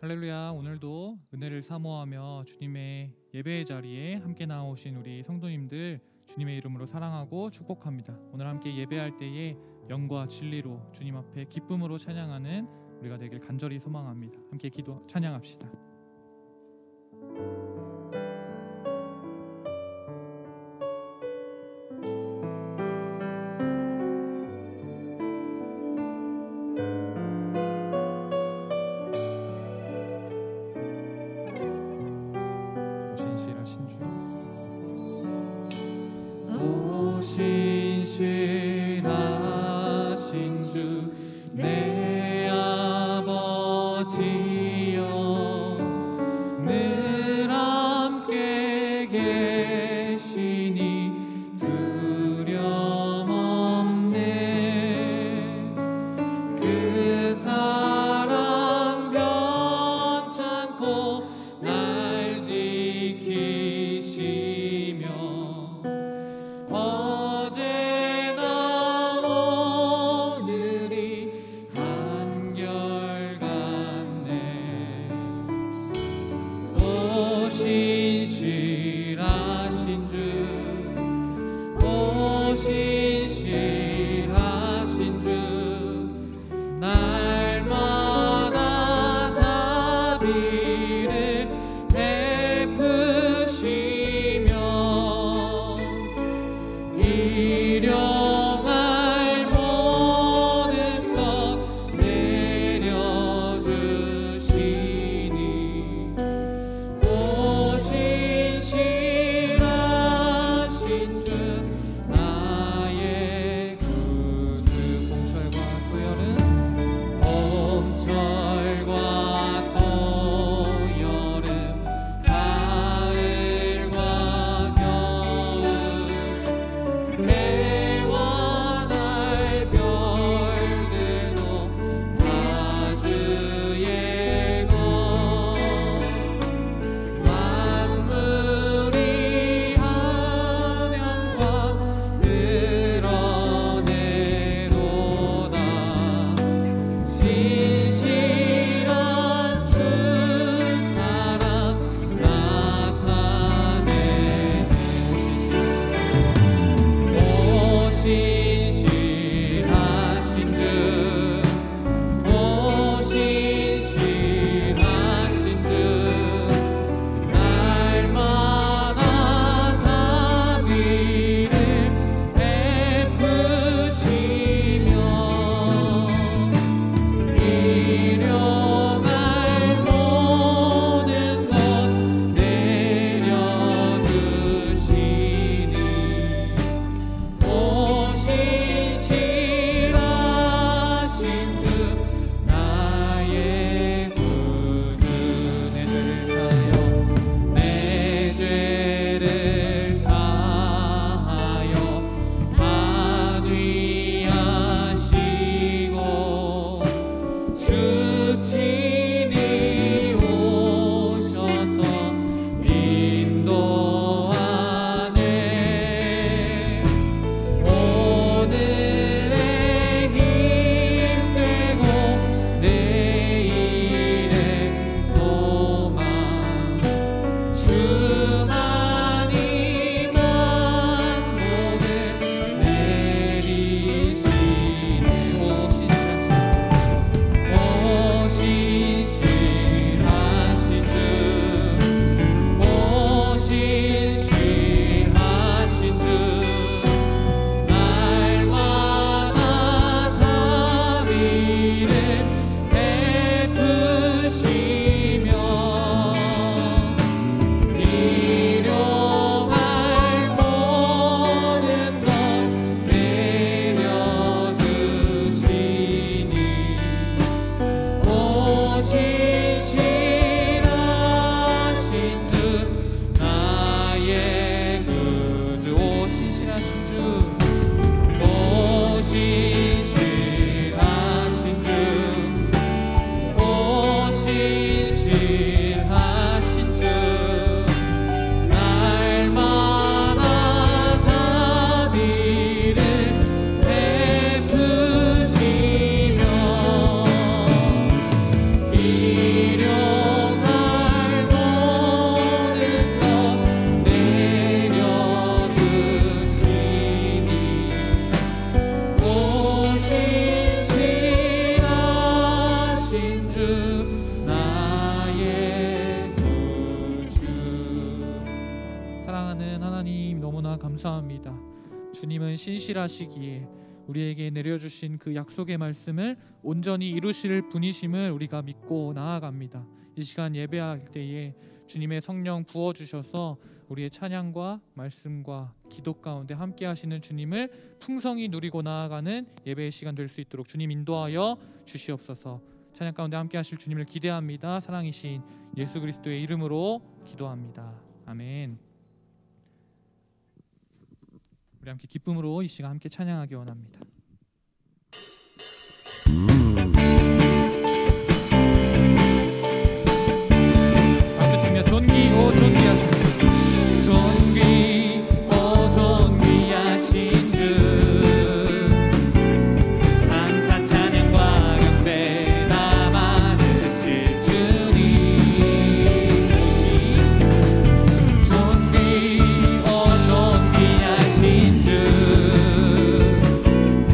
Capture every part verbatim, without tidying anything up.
할렐루야. 오늘도 은혜를 사모하며 주님의 예배의 자리에 함께 나오신 우리 성도님들 주님의 이름으로 사랑하고 축복합니다. 오늘 함께 예배할 때에 영과 진리로 주님 앞에 기쁨으로 찬양하는 우리가 되길 간절히 소망합니다. 함께 기도 찬양합시다. 신실하신 주 내 아버지여 늘 함께 계시니 두려움 없네. 그 사랑 변찮고 날 지키시며 어제나 오늘이 너무나 감사합니다. 주님은 신실하시기에 우리에게 내려주신 그 약속의 말씀을 온전히 이루실 분이심을 우리가 믿고 나아갑니다. 이 시간 예배할 때에 주님의 성령 부어주셔서 우리의 찬양과 말씀과 기도 가운데 함께 하시는 주님을 풍성히 누리고 나아가는 예배의 시간 될 수 있도록 주님 인도하여 주시옵소서. 찬양 가운데 함께 하실 주님을 기대합니다. 사랑이신 예수 그리스도의 이름으로 기도합니다. 아멘. 우리 함께 기쁨으로 이 시간 함께 찬양하기 원합니다. 박수 치며 존귀 오 존귀하신 주, 존귀 오 존귀하신 주, 감사 찬양과 경배 나 많으실 주님. 존귀 오 존귀하신 주,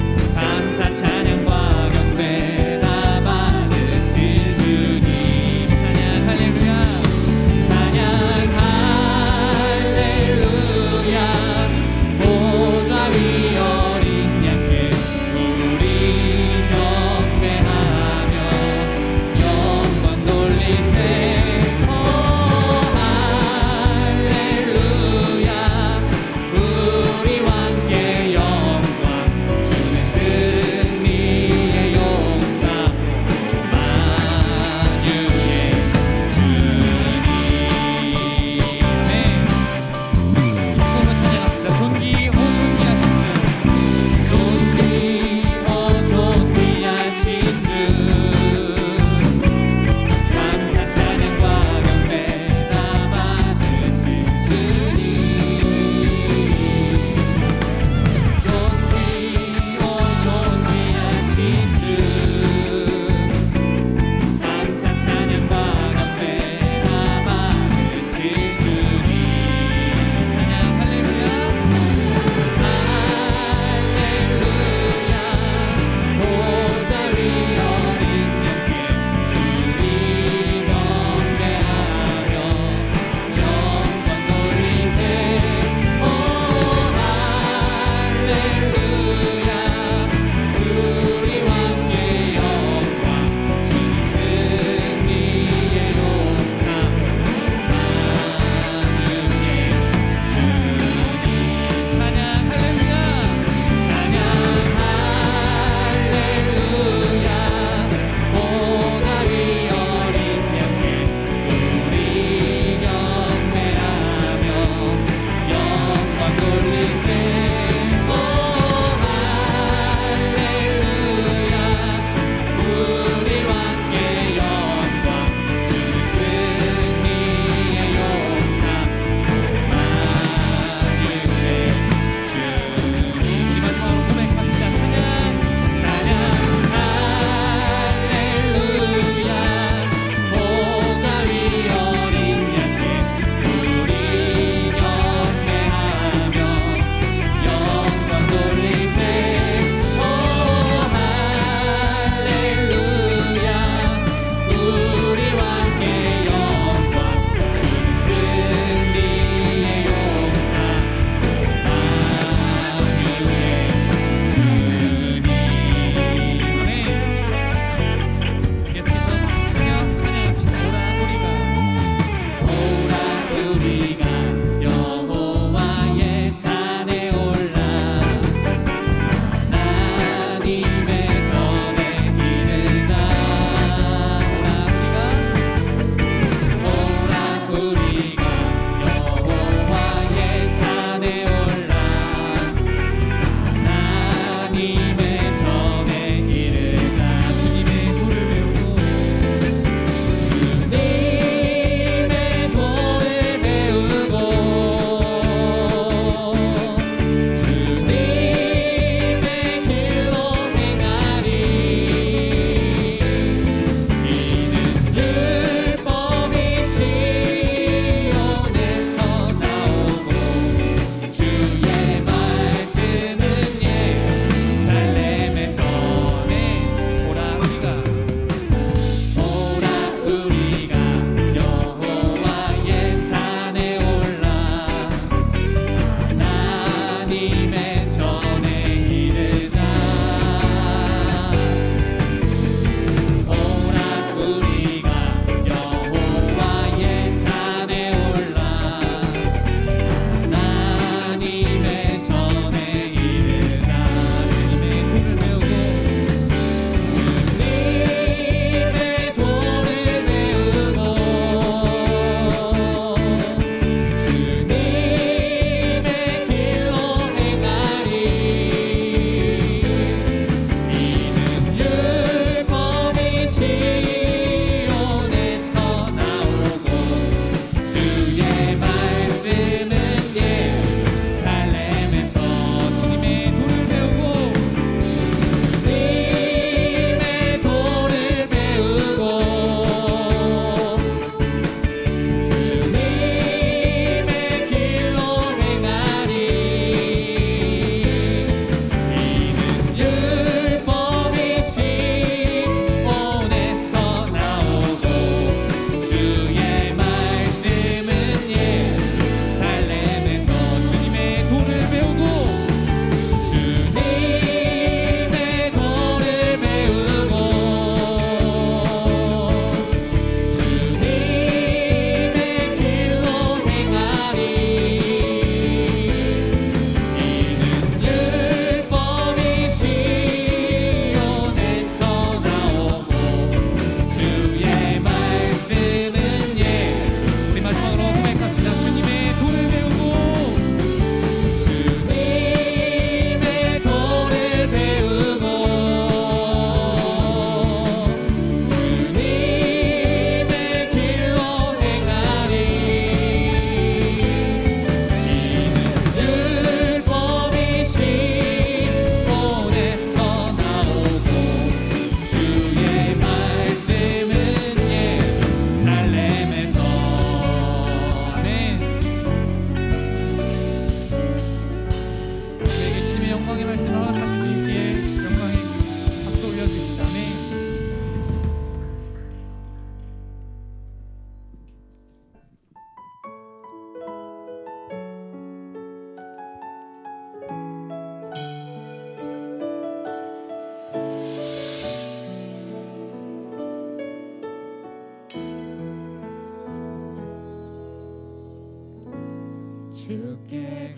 주께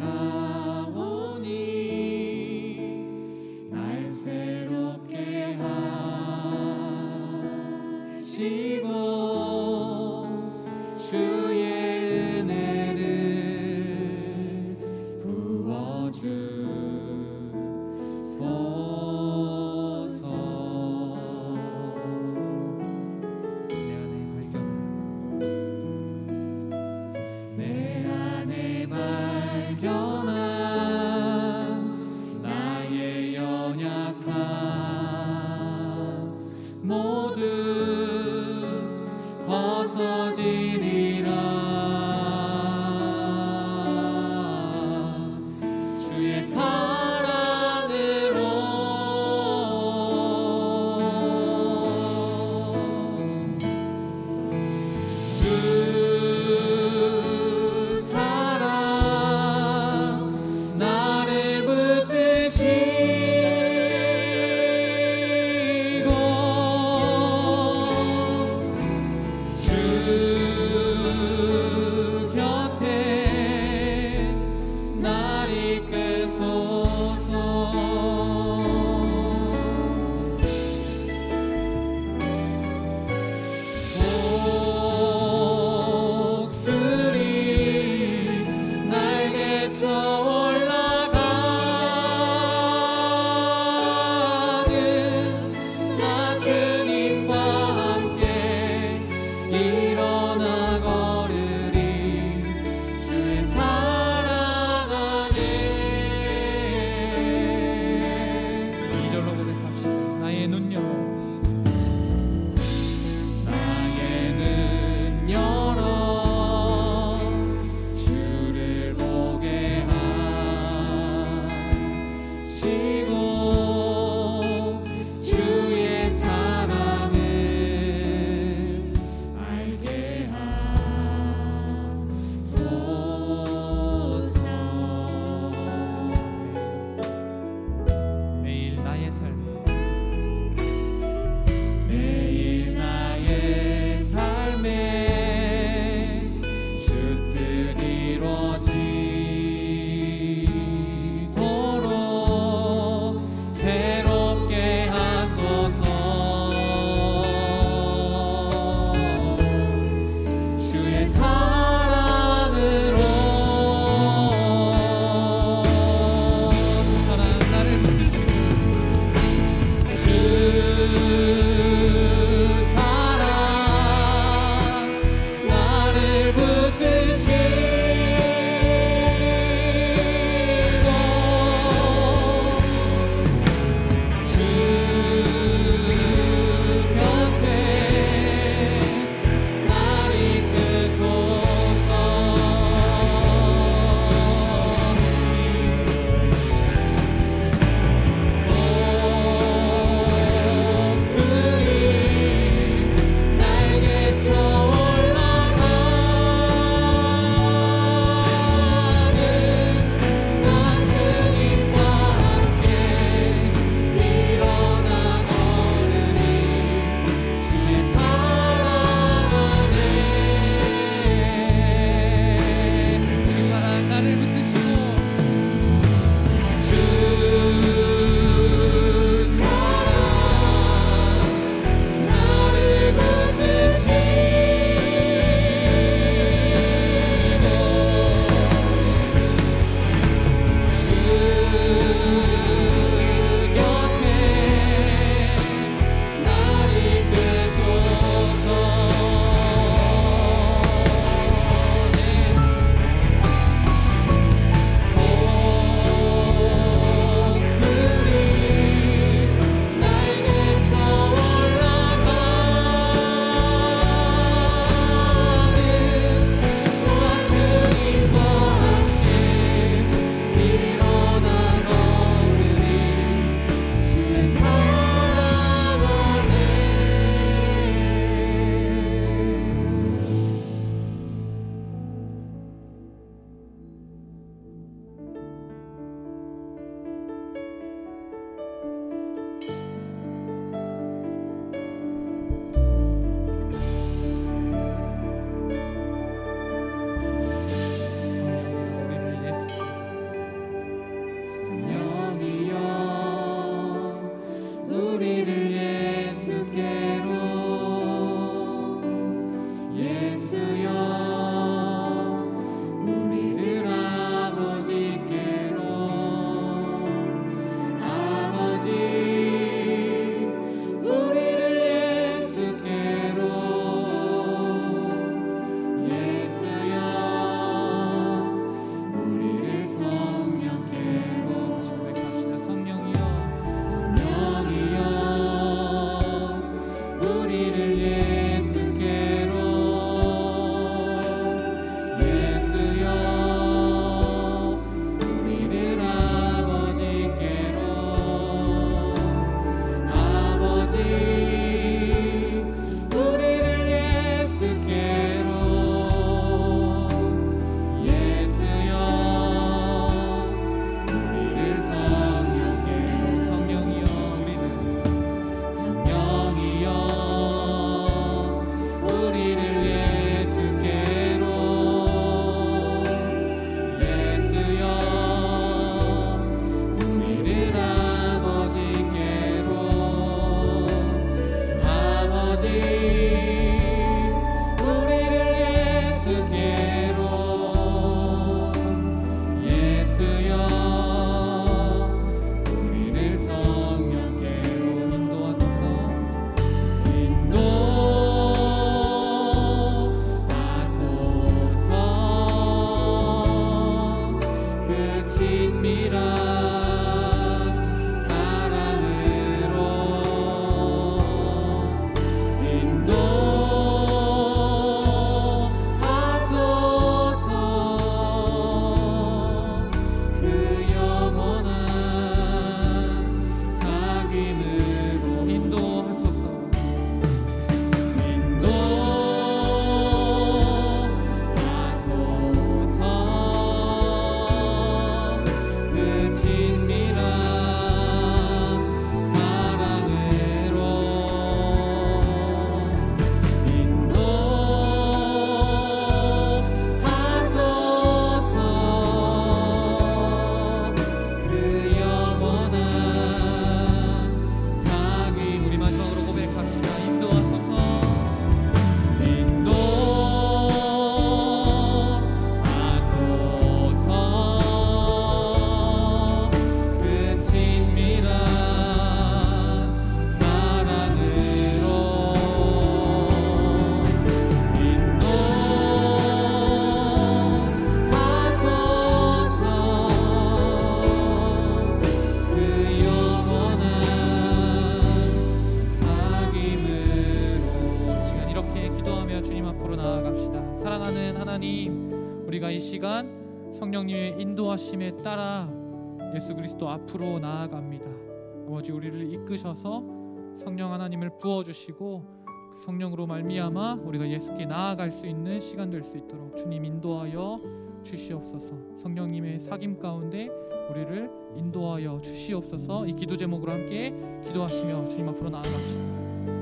가오니 날 새롭게 하시고 주의 은혜를 부어주소서. 내 안에 발견한 나의 연약함 모두 벗어지리라. 주의 사랑으로 주 사랑 나를 붙드시고 우리를 예수께로 예수여 우리를 아버지께로 아버지 우리를 예수께로 예수여 우리를 성령께로 다시 고백합시다. 성령이여 성령이여 우리를 예수께로 예수여 우리를 아버지께로 아버지 우리를 예수께로 예수여 우리를 성령께로 성령이여 우리는 성령이여 우리를 예수께로 예수여 우리를 아버지께로 아버지 우리를 예수께로 예수여 우리를 성령께로 인도하소서. 인도하소서 그 친밀한 사랑으로 인도하소서 그 영원한 사귐으로 인도하소서. 인도하소서 그 친밀한 사랑으로 인도하소서 그 영원한 사귐 우리 마지막으로 고백합시다. 인도하소서. 인도하소서 그 친밀한 사랑으로 인도하소서 그 영원한 사귐으로 이 시간 이렇게 기도하며 주님 앞으로 나아갑시다. 사랑하는 하나님, 우리가 이 시간 성령님의 인도하심에 따라 예수 그리스도 앞으로 나아갑니다. 아버지, 우리를 이끄셔서 성령 하나님을 부어주시고 그 성령으로 말미암아 우리가 예수께 나아갈 수 있는 시간 될 수 있도록 주님 인도하여 주시옵소서. 성령님의 사귐 가운데 우리를 인도하여 주시옵소서. 이 기도 제목으로 함께 기도하시며 주님 앞으로 나아갑시다.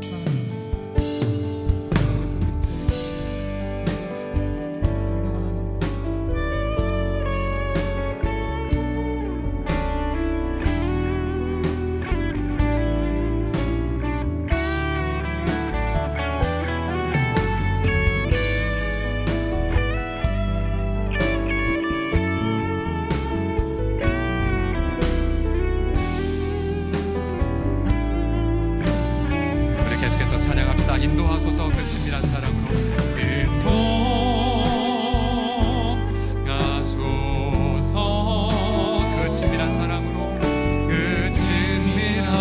인도하소서 그 친밀한 사랑으로 인도하소서 그 친밀한 사랑으로 그 친밀한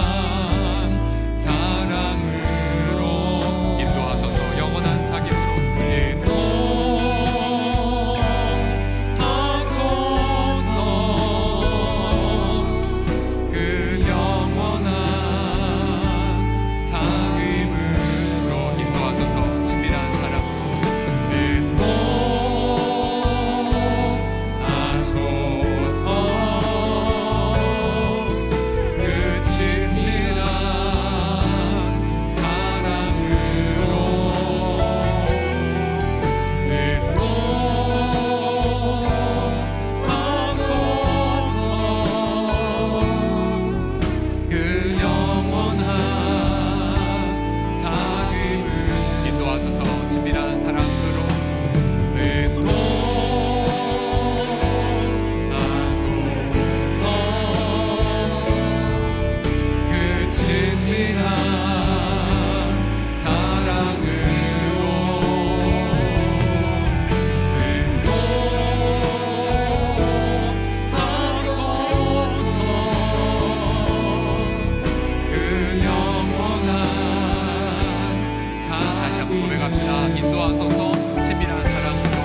사랑으로 인도하소서 영원한 사귐으로 인도하소서 그 영원한 사귐으로 인도하소서 친밀한 인도하소서 친밀한 사랑으로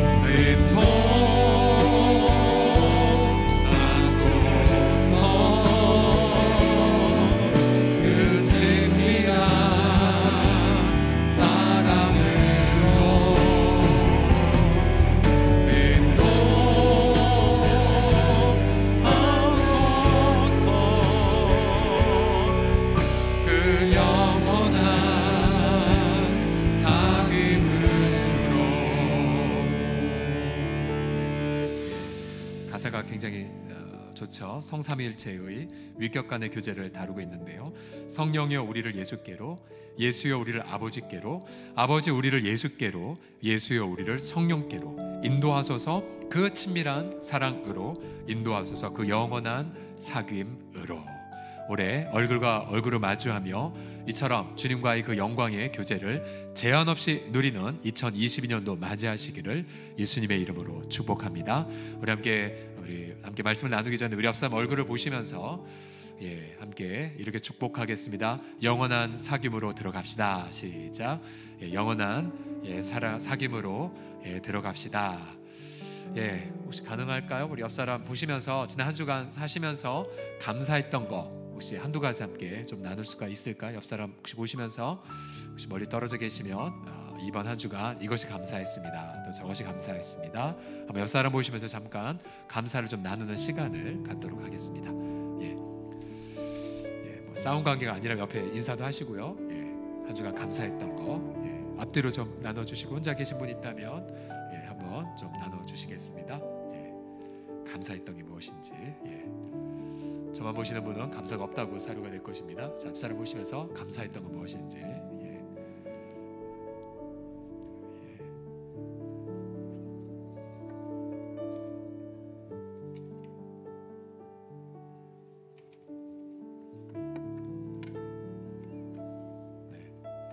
가사가 굉장히 어, 좋죠. 성삼위일체의 위격 간의 교제를 다루고 있는데요. 성령이여 우리를 예수께로, 예수여 우리를 아버지께로, 아버지 우리를 예수께로, 예수여 우리를 성령께로 인도하소서 그 친밀한 사랑으로, 인도하소서 그 영원한 사귐으로. 올해 얼굴과 얼굴을 마주하며 이처럼 주님과의 그 영광의 교제를 제한 없이 누리는 이천이십이 년도 맞이하시기를 예수님의 이름으로 축복합니다. 우리 함께 우리 함께 말씀을 나누기 전에 우리 앞사람 얼굴을 보시면서 예, 함께 이렇게 축복하겠습니다. 영원한 사귐으로 들어갑시다. 시작. 예, 영원한 예, 사랑 사귐으로 예, 들어갑시다. 예, 혹시 가능할까요? 우리 옆사람 보시면서 지난 한 주간 사시면서 감사했던 거 혹시 한두 가지 함께 좀 나눌 수가 있을까? 옆사람 혹시 보시면서 혹시 멀리 떨어져 계시면 어, 이번 한 주간 이것이 감사했습니다. 또 저것이 감사했습니다. 한번 옆사람 보시면서 잠깐 감사를 좀 나누는 시간을 갖도록 하겠습니다. 예, 예, 뭐 싸움 관계가 아니라 옆에 인사도 하시고요. 예, 한 주간 감사했던 거 예, 앞뒤로 좀 나눠주시고 혼자 계신 분 있다면 예, 한번 좀 나눠주시겠습니다. 예, 감사했던 게 무엇인지. 예. 저만 보시는 분은 감사가 없다고 사료가 될 것입니다. 자, 앞사람 보시면서 감사했던 건 무엇인지. 예. 예. 네.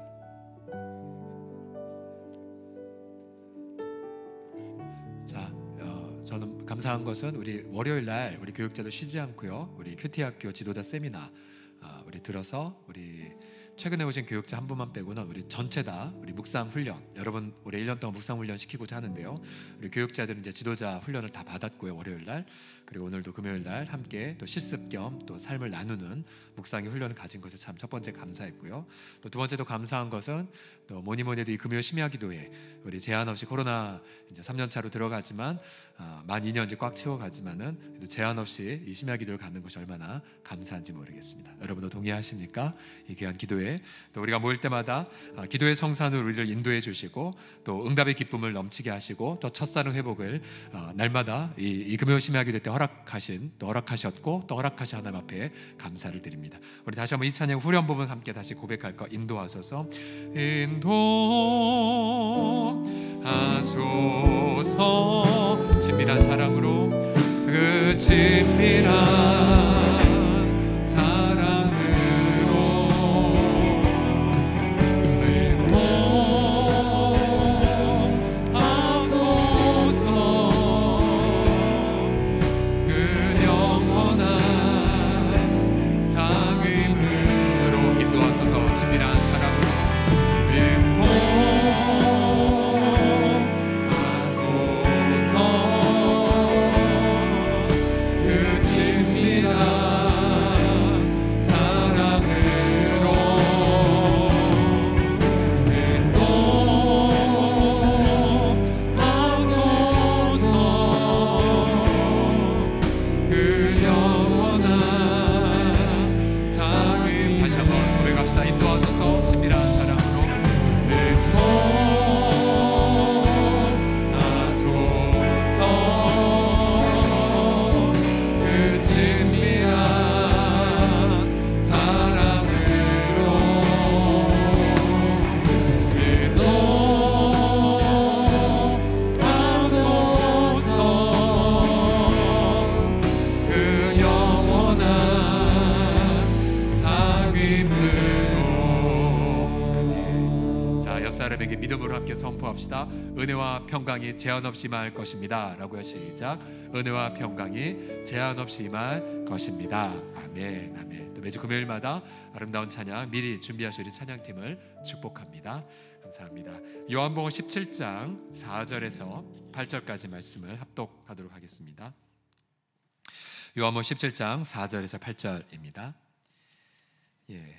자, 어, 저는 감사한 것은 우리 월요일 날 우리 교육자도 쉬지 않고요. 우리 큐티학교 지도자 세미나 어, 우리 들어서 우리 최근에 오신 교육자 한 분만 빼고는 우리 전체 다 우리 묵상 훈련, 여러분 올해 일 년 동안 묵상 훈련 시키고자 하는데요. 우리 교육자들은 이제 지도자 훈련을 다 받았고요. 월요일 날, 그리고 오늘도 금요일 날 함께 또 실습 겸 또 삶을 나누는 묵상의 훈련을 가진 것을 참 첫 번째 감사했고요. 또 두 번째도 감사한 것은 또 뭐니 뭐니 해도 이 금요 심야기도회 우리 제한 없이 코로나 이제 삼 년 차로 들어가지만 어, 만 이 년 이제 꽉 채워가지만은 그래도 제한 없이 이 심야기도를 갖는 것이 얼마나 감사한지 모르겠습니다. 여러분도 동의하십니까? 이 귀한 기도회 또 우리가 모일 때마다 어, 기도의 성산으로 우리를 인도해 주시고 또 응답의 기쁨을 넘치게 하시고 또 첫사랑 회복을 어, 날마다 이, 이 금요 심야기도 때 허락하신 또 허락하셨고 또 허락하신 하나님 앞에 감사를 드립니다. 우리 다시 한번 이 찬양 후렴 부분 함께 다시 고백할 거 인도하소서. 인도하소서 친밀한 사랑으로 그 친밀한 믿음으로 함께 선포합시다. 은혜와 평강이 제한 없이 임할 것입니다 라고요. 시작. 은혜와 평강이 제한 없이 임할 것입니다. 아멘. 아멘. 또 매주 금요일마다 아름다운 찬양 미리 준비하신 우리 찬양팀을 축복합니다. 감사합니다. 요한복음 십칠 장 사 절에서 팔 절까지 말씀을 합독하도록 하겠습니다. 요한복음 십칠 장 사 절에서 팔 절입니다. 예.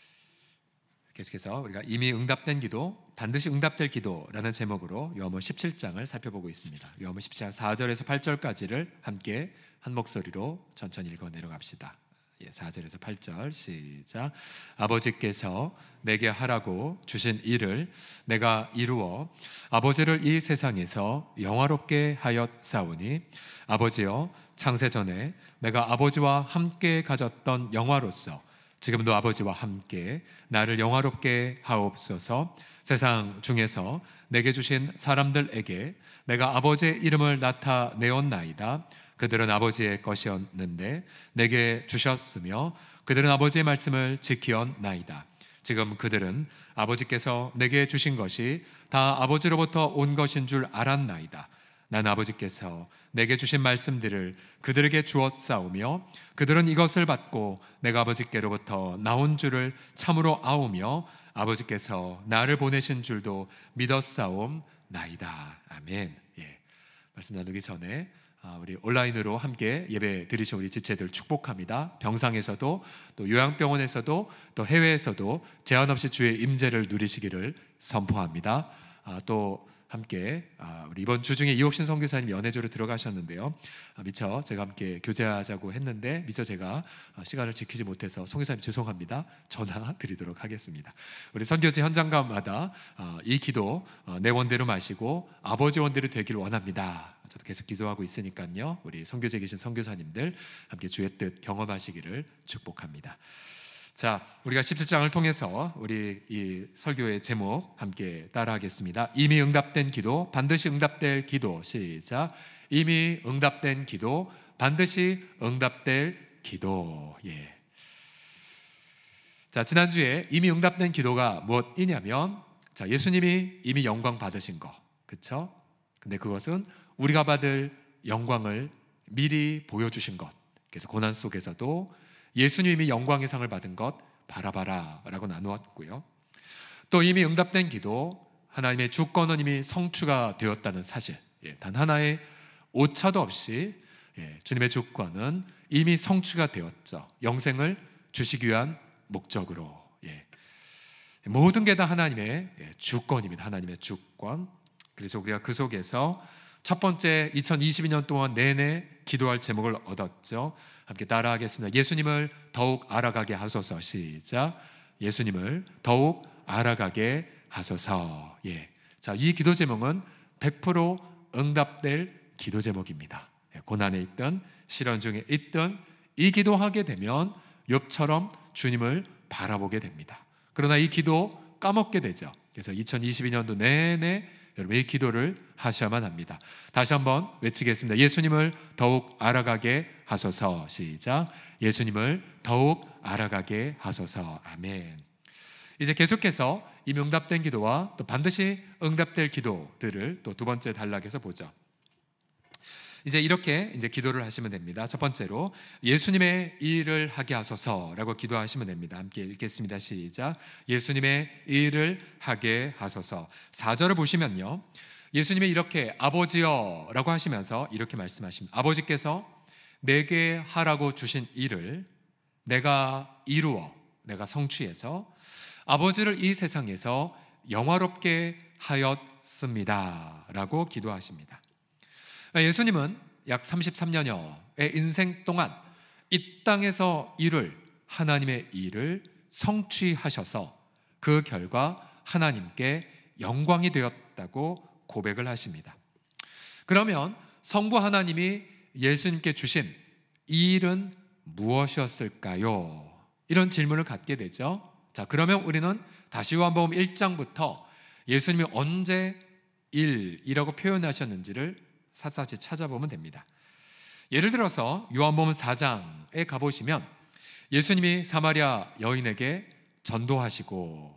계속해서 우리가 이미 응답된 기도, 반드시 응답될 기도라는 제목으로 요한복음 십칠 장을 살펴보고 있습니다. 요한복음 십칠 장 사 절에서 팔 절까지를 함께 한 목소리로 천천히 읽어 내려갑시다. 예, 사 절에서 팔 절 시작. 아버지께서 내게 하라고 주신 일을 내가 이루어 아버지를 이 세상에서 영화롭게 하였사오니 아버지여 창세전에 내가 아버지와 함께 가졌던 영화로서 지금도 아버지와 함께 나를 영화롭게 하옵소서. 세상 중에서 내게 주신 사람들에게 내가 아버지의 이름을 나타내었나이다. 그들은 아버지의 것이었는데 내게 주셨으며 그들은 아버지의 말씀을 지키었나이다. 지금 그들은 아버지께서 내게 주신 것이 다 아버지로부터 온 것인 줄 알았나이다. 난 아버지께서 내게 주신 말씀들을 그들에게 주었사오며 그들은 이것을 받고 내가 아버지께로부터 나온 줄을 참으로 아오며 아버지께서 나를 보내신 줄도 믿었사옵나이다. 아멘. 예. 말씀 나누기 전에 우리 온라인으로 함께 예배 드리신 우리 지체들 축복합니다. 병상에서도 또 요양병원에서도 또 해외에서도 제한 없이 주의 임재를 누리시기를 선포합니다. 또 함께 우리 이번 주 중에 이옥신 선교사님이 연회조로 들어가셨는데요. 미처 제가 함께 교제하자고 했는데 미처 제가 시간을 지키지 못해서 선교사님 죄송합니다. 전화 드리도록 하겠습니다. 우리 선교지 현장가마다 이 기도 내 원대로 마시고 아버지 원대로 되기를 원합니다. 저도 계속 기도하고 있으니까요. 우리 선교지에 계신 선교사님들 함께 주의 뜻 경험하시기를 축복합니다. 자, 우리가 십칠 장을 통해서 우리 이 설교의 제목 함께 따라하겠습니다. 이미 응답된 기도, 반드시 응답될 기도. 시작. 이미 응답된 기도, 반드시 응답될 기도. 예. 자, 지난주에 이미 응답된 기도가 무엇이냐면, 자, 예수님이 이미 영광 받으신 거, 그렇죠? 근데 그것은 우리가 받을 영광을 미리 보여주신 것. 그래서 고난 속에서도 예수님이 영광의 상을 받은 것 바라봐라 라고 나누었고요. 또 이미 응답된 기도, 하나님의 주권은 이미 성취가 되었다는 사실, 예, 단 하나의 오차도 없이 예, 주님의 주권은 이미 성취가 되었죠. 영생을 주시기 위한 목적으로. 예. 모든 게 다 하나님의 예, 주권입니다. 하나님의 주권. 그래서 우리가 그 속에서 첫 번째 이천이십이 년 동안 내내 기도할 제목을 얻었죠. 함께 따라하겠습니다. 예수님을 더욱 알아가게 하소서. 시작. 예수님을 더욱 알아가게 하소서. 예. 자, 이 기도 제목은 백 퍼센트 응답될 기도 제목입니다. 고난에 있든 시련 중에 있든 이 기도하게 되면 욥처럼 주님을 바라보게 됩니다. 그러나 이 기도 까먹게 되죠. 그래서 이천이십이 년도 내내 여러분 이 기도를 하셔야만 합니다. 다시 한번 외치겠습니다. 예수님을 더욱 알아가게 하소서. 시작. 예수님을 더욱 알아가게 하소서. 아멘. 이제 계속해서 이 응답된 기도와 또 반드시 응답될 기도들을 또 두 번째 단락에서 보죠. 이제 이렇게 이제 기도를 하시면 됩니다. 첫 번째로 예수님의 일을 하게 하소서라고 기도하시면 됩니다. 함께 읽겠습니다. 시작. 예수님의 일을 하게 하소서. 사 절을 보시면요, 예수님이 이렇게 아버지여라고 하시면서 이렇게 말씀하십니다. 아버지께서 내게 하라고 주신 일을 내가 이루어, 내가 성취해서 아버지를 이 세상에서 영화롭게 하였습니다 라고 기도하십니다. 예수님은 약 삼십삼 년여의 인생 동안 이 땅에서 일을, 하나님의 일을 성취하셔서 그 결과 하나님께 영광이 되었다고 고백을 하십니다. 그러면 성부 하나님이 예수님께 주신 이 일은 무엇이었을까요? 이런 질문을 갖게 되죠. 자, 그러면 우리는 다시 요한복음 일 장부터 예수님이 언제 일이라고 표현하셨는지를 샅샅이 찾아보면 됩니다. 예를 들어서 요한복음 사 장에 가보시면 예수님이 사마리아 여인에게 전도하시고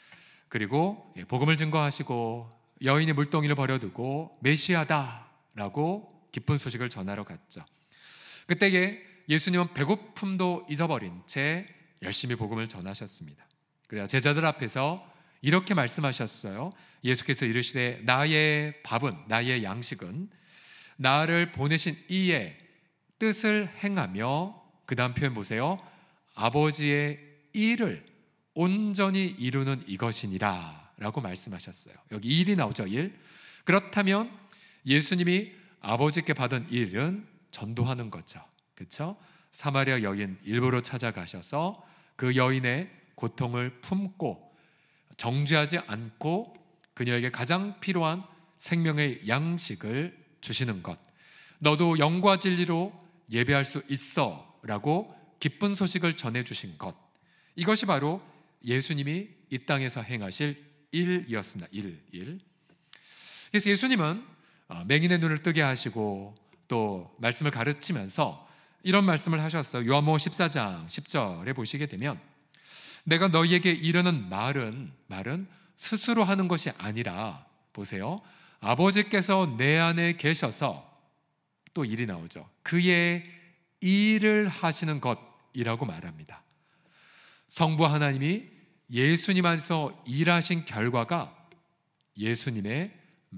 그리고 복음을 증거하시고 여인이 물동이를 버려두고 메시아다라고 기쁜 소식을 전하러 갔죠. 그때에 예수님은 배고픔도 잊어버린 채 열심히 복음을 전하셨습니다. 그래야 제자들 앞에서 이렇게 말씀하셨어요. 예수께서 이르시되 나의 밥은, 나의 양식은 나를 보내신 이의 뜻을 행하며, 그 다음 표현 보세요. 아버지의 일을 온전히 이루는 이것이니라 라고 말씀하셨어요. 여기 일이 나오죠. 일. 그렇다면 예수님이 아버지께 받은 일은 전도하는 거죠. 그렇죠? 사마리아 여인 일부러 찾아가셔서 그 여인의 고통을 품고 정죄하지 않고 그녀에게 가장 필요한 생명의 양식을 주시는 것, 너도 영과 진리로 예배할 수 있어 라고 기쁜 소식을 전해주신 것, 이것이 바로 예수님이 이 땅에서 행하실 일이었습니다. 일, 일. 그래서 예수님은 맹인의 눈을 뜨게 하시고 또 말씀을 가르치면서 이런 말씀을 하셨어요. 요한복음 십사 장 십 절에 보시게 되면 내가 너희에게 이르는 말은 말은 스스로 하는 것이 아니라, 보세요, 아버지께서 내 안에 계셔서, 또 일이 나오죠, 그의 일을 하시는 것이라고 말합니다. 성부 하나님이 예수님 안에서 일하신 결과가 예수님의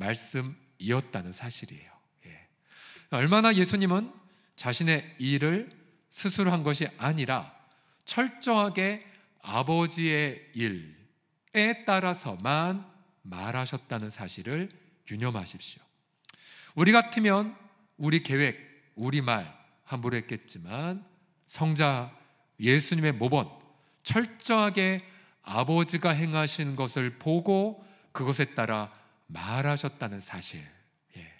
말씀이었다는 사실이에요. 예. 얼마나 예수님은 자신의 일을 스스로 한 것이 아니라 철저하게 아버지의 일에 따라서만 말하셨다는 사실을 유념하십시오. 우리 같으면 우리 계획, 우리 말 함부로 했겠지만 성자 예수님의 모본, 철저하게 아버지가 행하신 것을 보고 그것에 따라 말하셨다는 사실. 예.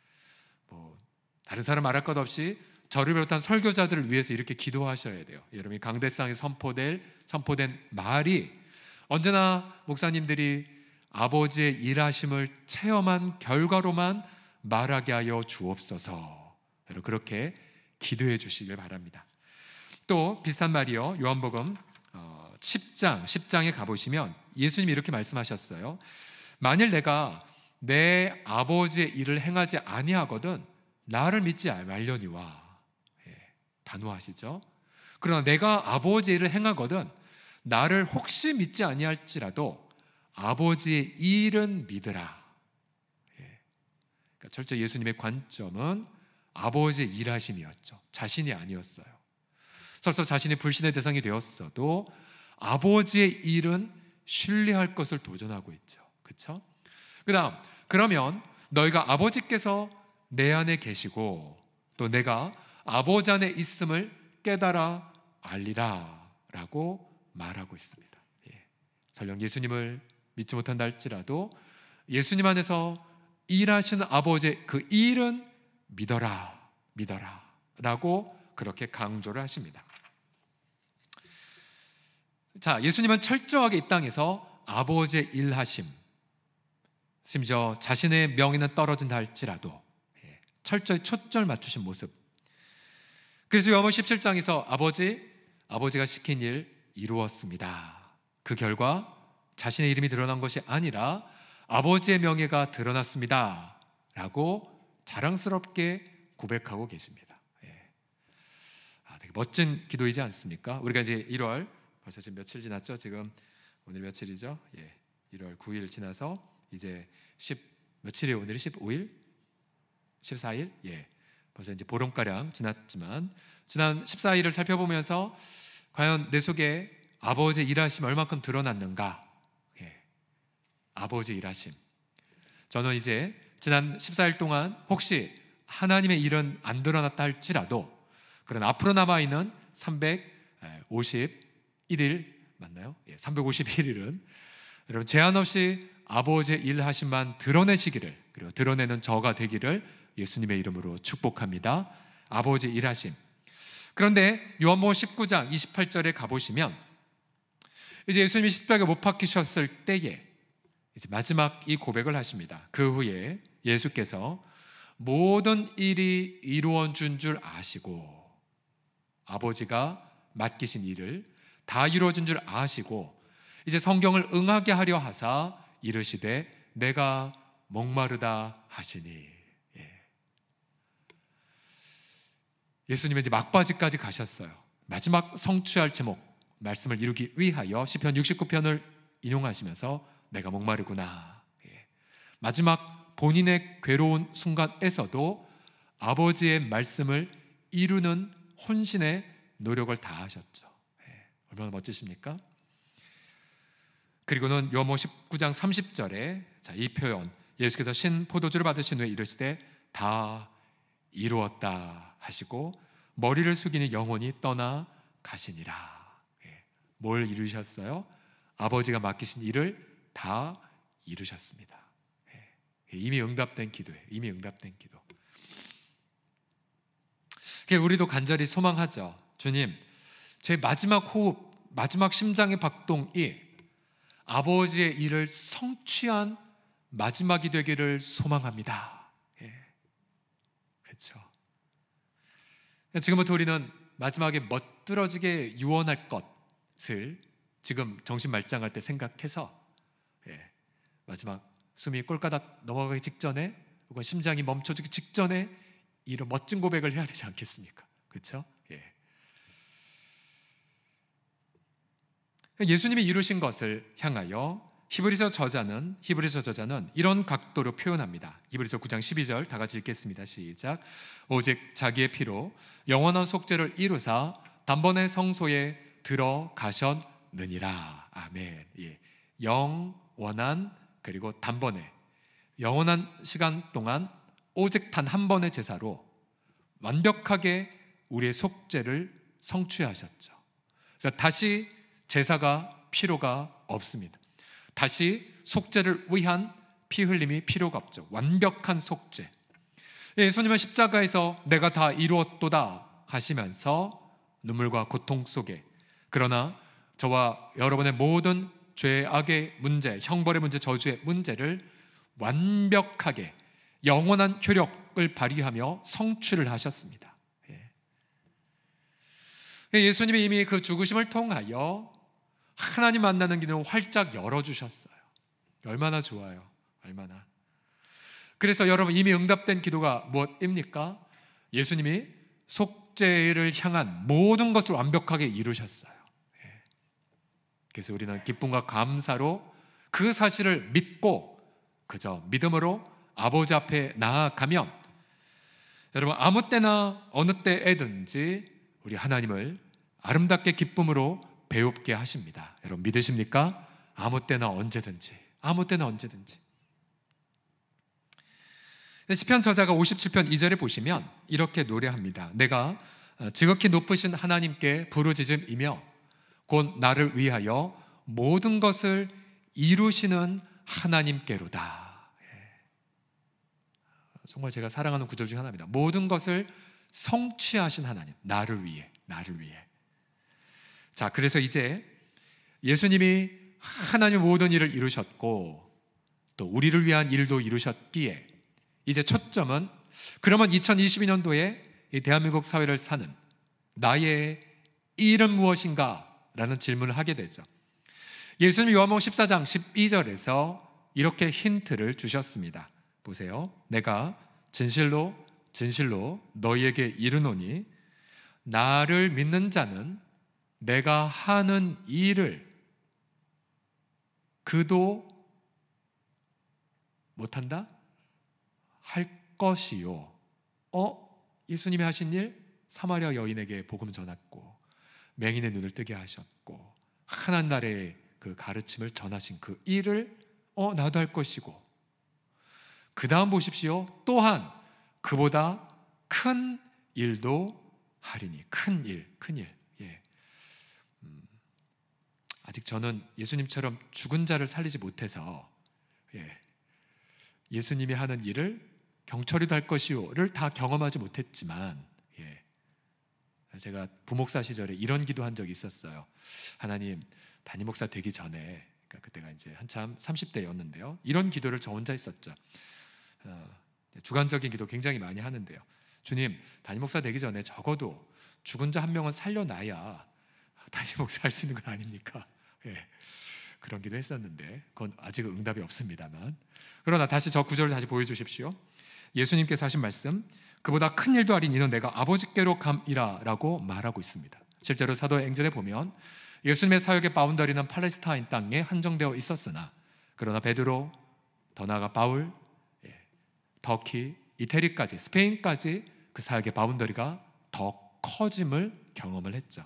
뭐 다른 사람 말할 것 없이 저를 비롯한 설교자들을 위해서 이렇게 기도하셔야 돼요. 여러분이 강대상에 선포될 선포된 말이 언제나 목사님들이 아버지의 일하심을 체험한 결과로만 말하게 하여 주옵소서. 여러분 그렇게 기도해 주시길 바랍니다. 또 비슷한 말이요, 요한복음 십 장 십 장에 가보시면 예수님이 이렇게 말씀하셨어요. 만일 내가 내 아버지의 일을 행하지 아니하거든 나를 믿지 말려니와. 예, 단호하시죠. 그러나 내가 아버지의 일을 행하거든 나를 혹시 믿지 아니할지라도 아버지의 일은 믿으라. 예. 그러니까 철저히 예수님의 관점은 아버지의 일하심이었죠. 자신이 아니었어요. 설사 자신이 불신의 대상이 되었어도 아버지의 일은 신뢰할 것을 도전하고 있죠. 그렇죠? 그다음, 그러면 너희가 아버지께서 내 안에 계시고 또 내가 아버지 안에 있음을 깨달아 알리라 라고 말하고 있습니다. 예. 설령 예수님을 믿지 못한다 할지라도 예수님 안에서 일하시는 아버지의 그 일은 믿어라, 믿어라 라고 그렇게 강조를 하십니다. 자, 예수님은 철저하게 이 땅에서 아버지의 일하심, 심지어 자신의 명예는 떨어진다 할지라도 철저히 초점을 맞추신 모습. 그래서 요한복음 십칠 장에서 아버지, 아버지가 시킨 일 이루었습니다. 그 결과 자신의 이름이 드러난 것이 아니라 아버지의 명예가 드러났습니다 라고 자랑스럽게 고백하고 계십니다. 예. 아, 되게 멋진 기도이지 않습니까? 우리가 이제 일월, 벌써 지금 며칠 지났죠? 지금 오늘 며칠이죠? 예, 일월 구 일 지나서 이제 십 며칠이 오늘이 십오 일, 십사 일, 예, 벌써 이제 보름가량 지났지만 지난 십사 일을 살펴보면서 과연 내 속에 아버지의 일하심 얼마큼 드러났는가? 예, 아버지의 일하심. 저는 이제 지난 십사 일 동안 혹시 하나님의 일은 안 드러났다 할지라도 그런 앞으로 남아있는 삼백오십일 일 맞나요? 예, 삼백오십일 일은 여러분 제한 없이 아버지의 일하심만 드러내시기를, 그리고 드러내는 저가 되기를 예수님의 이름으로 축복합니다. 아버지의 일하심. 그런데 요한복음 십구 장 이십팔 절에 가보시면 이제 예수님이 십자가에 못 박히셨을 때에 이제 마지막 이 고백을 하십니다. 그 후에 예수께서 모든 일이 이루어진 줄 아시고 아버지가 맡기신 일을 다 이루어진 줄 아시고 이제 성경을 응하게 하려 하사 이르시되 내가 목마르다 하시니. 예. 예수님은 이제 막바지까지 가셨어요. 마지막 성취할 제목 말씀을 이루기 위하여 시편 육십구 편을 인용하시면서 내가 목마르구나. 예. 마지막 본인의 괴로운 순간에서도 아버지의 말씀을 이루는 혼신의 노력을 다하셨죠. 예. 얼마나 멋지십니까? 그리고는 요한복음 십구 장 삼십 절에 자, 이 표현 예수께서 신 포도주를 받으신 후에 이르시되 다 이루었다 하시고 머리를 숙이니 영혼이 떠나 가시니라. 예. 뭘 이루셨어요? 아버지가 맡기신 일을 다 이루셨습니다. 예. 이미 응답된 기도예요. 이미 응답된 기도. 우리도 간절히 소망하죠. 주님, 제 마지막 호흡, 마지막 심장의 박동이 아버지의 일을 성취한 마지막이 되기를 소망합니다. 예. 그렇죠. 지금부터 우리는 마지막에 멋들어지게 유언할 것을 지금 정신 말짱할 때 생각해서 예. 마지막 숨이 꼴가닥 넘어가기 직전에 혹은 심장이 멈춰지기 직전에 이런 멋진 고백을 해야 되지 않겠습니까? 그렇죠? 예. 예수님이 이루신 것을 향하여 히브리서 저자는 히브리서 저자는 이런 각도로 표현합니다. 히브리서 구 장 십이 절 다 같이 읽겠습니다. 시작. 오직 자기의 피로 영원한 속죄를 이루사 단번에 성소에 들어가셨느니라. 아멘. 예. 영원한 그리고 단번에 영원한 시간 동안 오직 단 한 번의 제사로 완벽하게 우리의 속죄를 성취하셨죠. 그래서 다시 제사가 필요가 없습니다. 다시 속죄를 위한 피 흘림이 필요가 없죠. 완벽한 속죄. 예수님은 십자가에서 내가 다 이루었도다 하시면서 눈물과 고통 속에 그러나 저와 여러분의 모든 죄, 악의 문제, 형벌의 문제, 저주의 문제를 완벽하게 영원한 효력을 발휘하며 성취를 하셨습니다. 예수님이 이미 그 죽으심을 통하여 하나님 만나는 길을 활짝 열어주셨어요. 얼마나 좋아요. 얼마나. 그래서 여러분 이미 응답된 기도가 무엇입니까? 예수님이 속죄를 향한 모든 것을 완벽하게 이루셨어요. 그래서 우리는 기쁨과 감사로 그 사실을 믿고 그저 믿음으로 아버지 앞에 나아가면 여러분 아무 때나 어느 때에든지 우리 하나님을 아름답게 기쁨으로 배웁게 하십니다. 여러분 믿으십니까? 아무 때나 언제든지 아무 때나 언제든지. 시편 저자가 오십칠 편 이 절에 보시면 이렇게 노래합니다. 내가 지극히 높으신 하나님께 부르짖음이며 곧 나를 위하여 모든 것을 이루시는 하나님께로다. 정말 제가 사랑하는 구절 중 하나입니다. 모든 것을 성취하신 하나님, 나를 위해, 나를 위해. 자, 그래서 이제 예수님이 하나님의 모든 일을 이루셨고 또 우리를 위한 일도 이루셨기에 이제 초점은 그러면 이천이십이 년도에 이 대한민국 사회를 사는 나의 일은 무엇인가? 라는 질문을 하게 되죠. 예수님이 요한복음 십사 장 십이 절에서 이렇게 힌트를 주셨습니다. 보세요. 내가 진실로 진실로 너희에게 이르노니 나를 믿는 자는 내가 하는 일을 그도 못한다? 할 것이요. 어? 예수님이 하신 일? 사마리아 여인에게 복음 전했고 맹인의 눈을 뜨게 하셨고 하나나라의 그 가르침을 전하신 그 일을 어 나도 할 것이고 그 다음 보십시오. 또한 그보다 큰 일도 하리니. 큰 일, 큰 일. 예. 음, 아직 저는 예수님처럼 죽은 자를 살리지 못해서 예. 예수님이 하는 일을 경철이도 할 것이요를 다 경험하지 못했지만 예. 제가 부목사 시절에 이런 기도한 적이 있었어요. 하나님, 담임 목사 되기 전에 그러니까 그때가 이제 한참 삼십 대였는데요. 이런 기도를 저 혼자 했었죠. 어, 주관적인 기도 굉장히 많이 하는데요. 주님, 담임 목사 되기 전에 적어도 죽은 자 한 명은 살려놔야 담임 목사 할 수 있는 건 아닙니까? 예. 그런 기도 했었는데 그건 아직 응답이 없습니다만, 그러나 다시 저 구절을 다시 보여주십시오. 예수님께서 하신 말씀, 그보다 큰 일도 하리니 이는 내가 아버지께로 감이라 라고 말하고 있습니다. 실제로 사도행전에 보면 예수님의 사역의 바운더리는 팔레스타인 땅에 한정되어 있었으나, 그러나 베드로, 더 나아가 바울, 예, 터키, 이태리까지, 스페인까지 그 사역의 바운더리가 더 커짐을 경험을 했죠.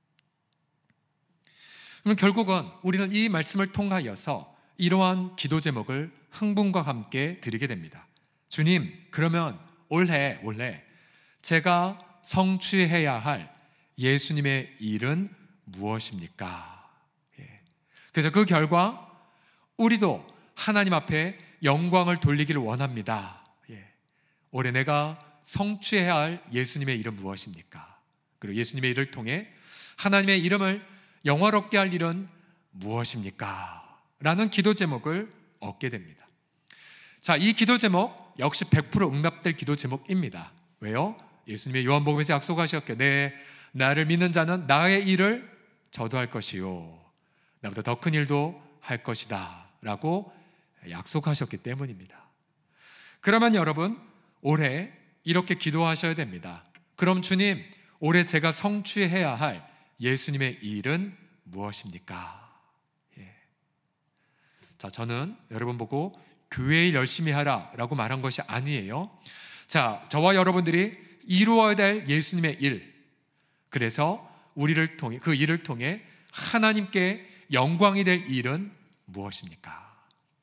그럼 결국은 우리는 이 말씀을 통하여서 이러한 기도 제목을 흥분과 함께 드리게 됩니다. 주님, 그러면 올해 올해 제가 성취해야 할 예수님의 일은 무엇입니까? 예. 그래서 그 결과 우리도 하나님 앞에 영광을 돌리기를 원합니다. 예. 올해 내가 성취해야 할 예수님의 일은 무엇입니까? 그리고 예수님의 일을 통해 하나님의 이름을 영화롭게 할 일은 무엇입니까? 라는 기도 제목을 얻게 됩니다. 자, 이 기도 제목 역시 백 퍼센트 응답될 기도 제목입니다. 왜요? 예수님의 요한복음에서 약속하셨기에 내 나를 믿는 자는 나의 일을 저도 할 것이요 나보다 더 큰 일도 할 것이다 라고 약속하셨기 때문입니다. 그러면 여러분, 올해 이렇게 기도하셔야 됩니다. 그럼 주님, 올해 제가 성취해야 할 예수님의 일은 무엇입니까? 예. 자, 저는 여러분 보고 교회 일 열심히 하라 라고 말한 것이 아니에요. 자, 저와 여러분들이 이루어야 될 예수님의 일, 그래서 우리를 통해, 그 일을 통해 하나님께 영광이 될 일은 무엇입니까?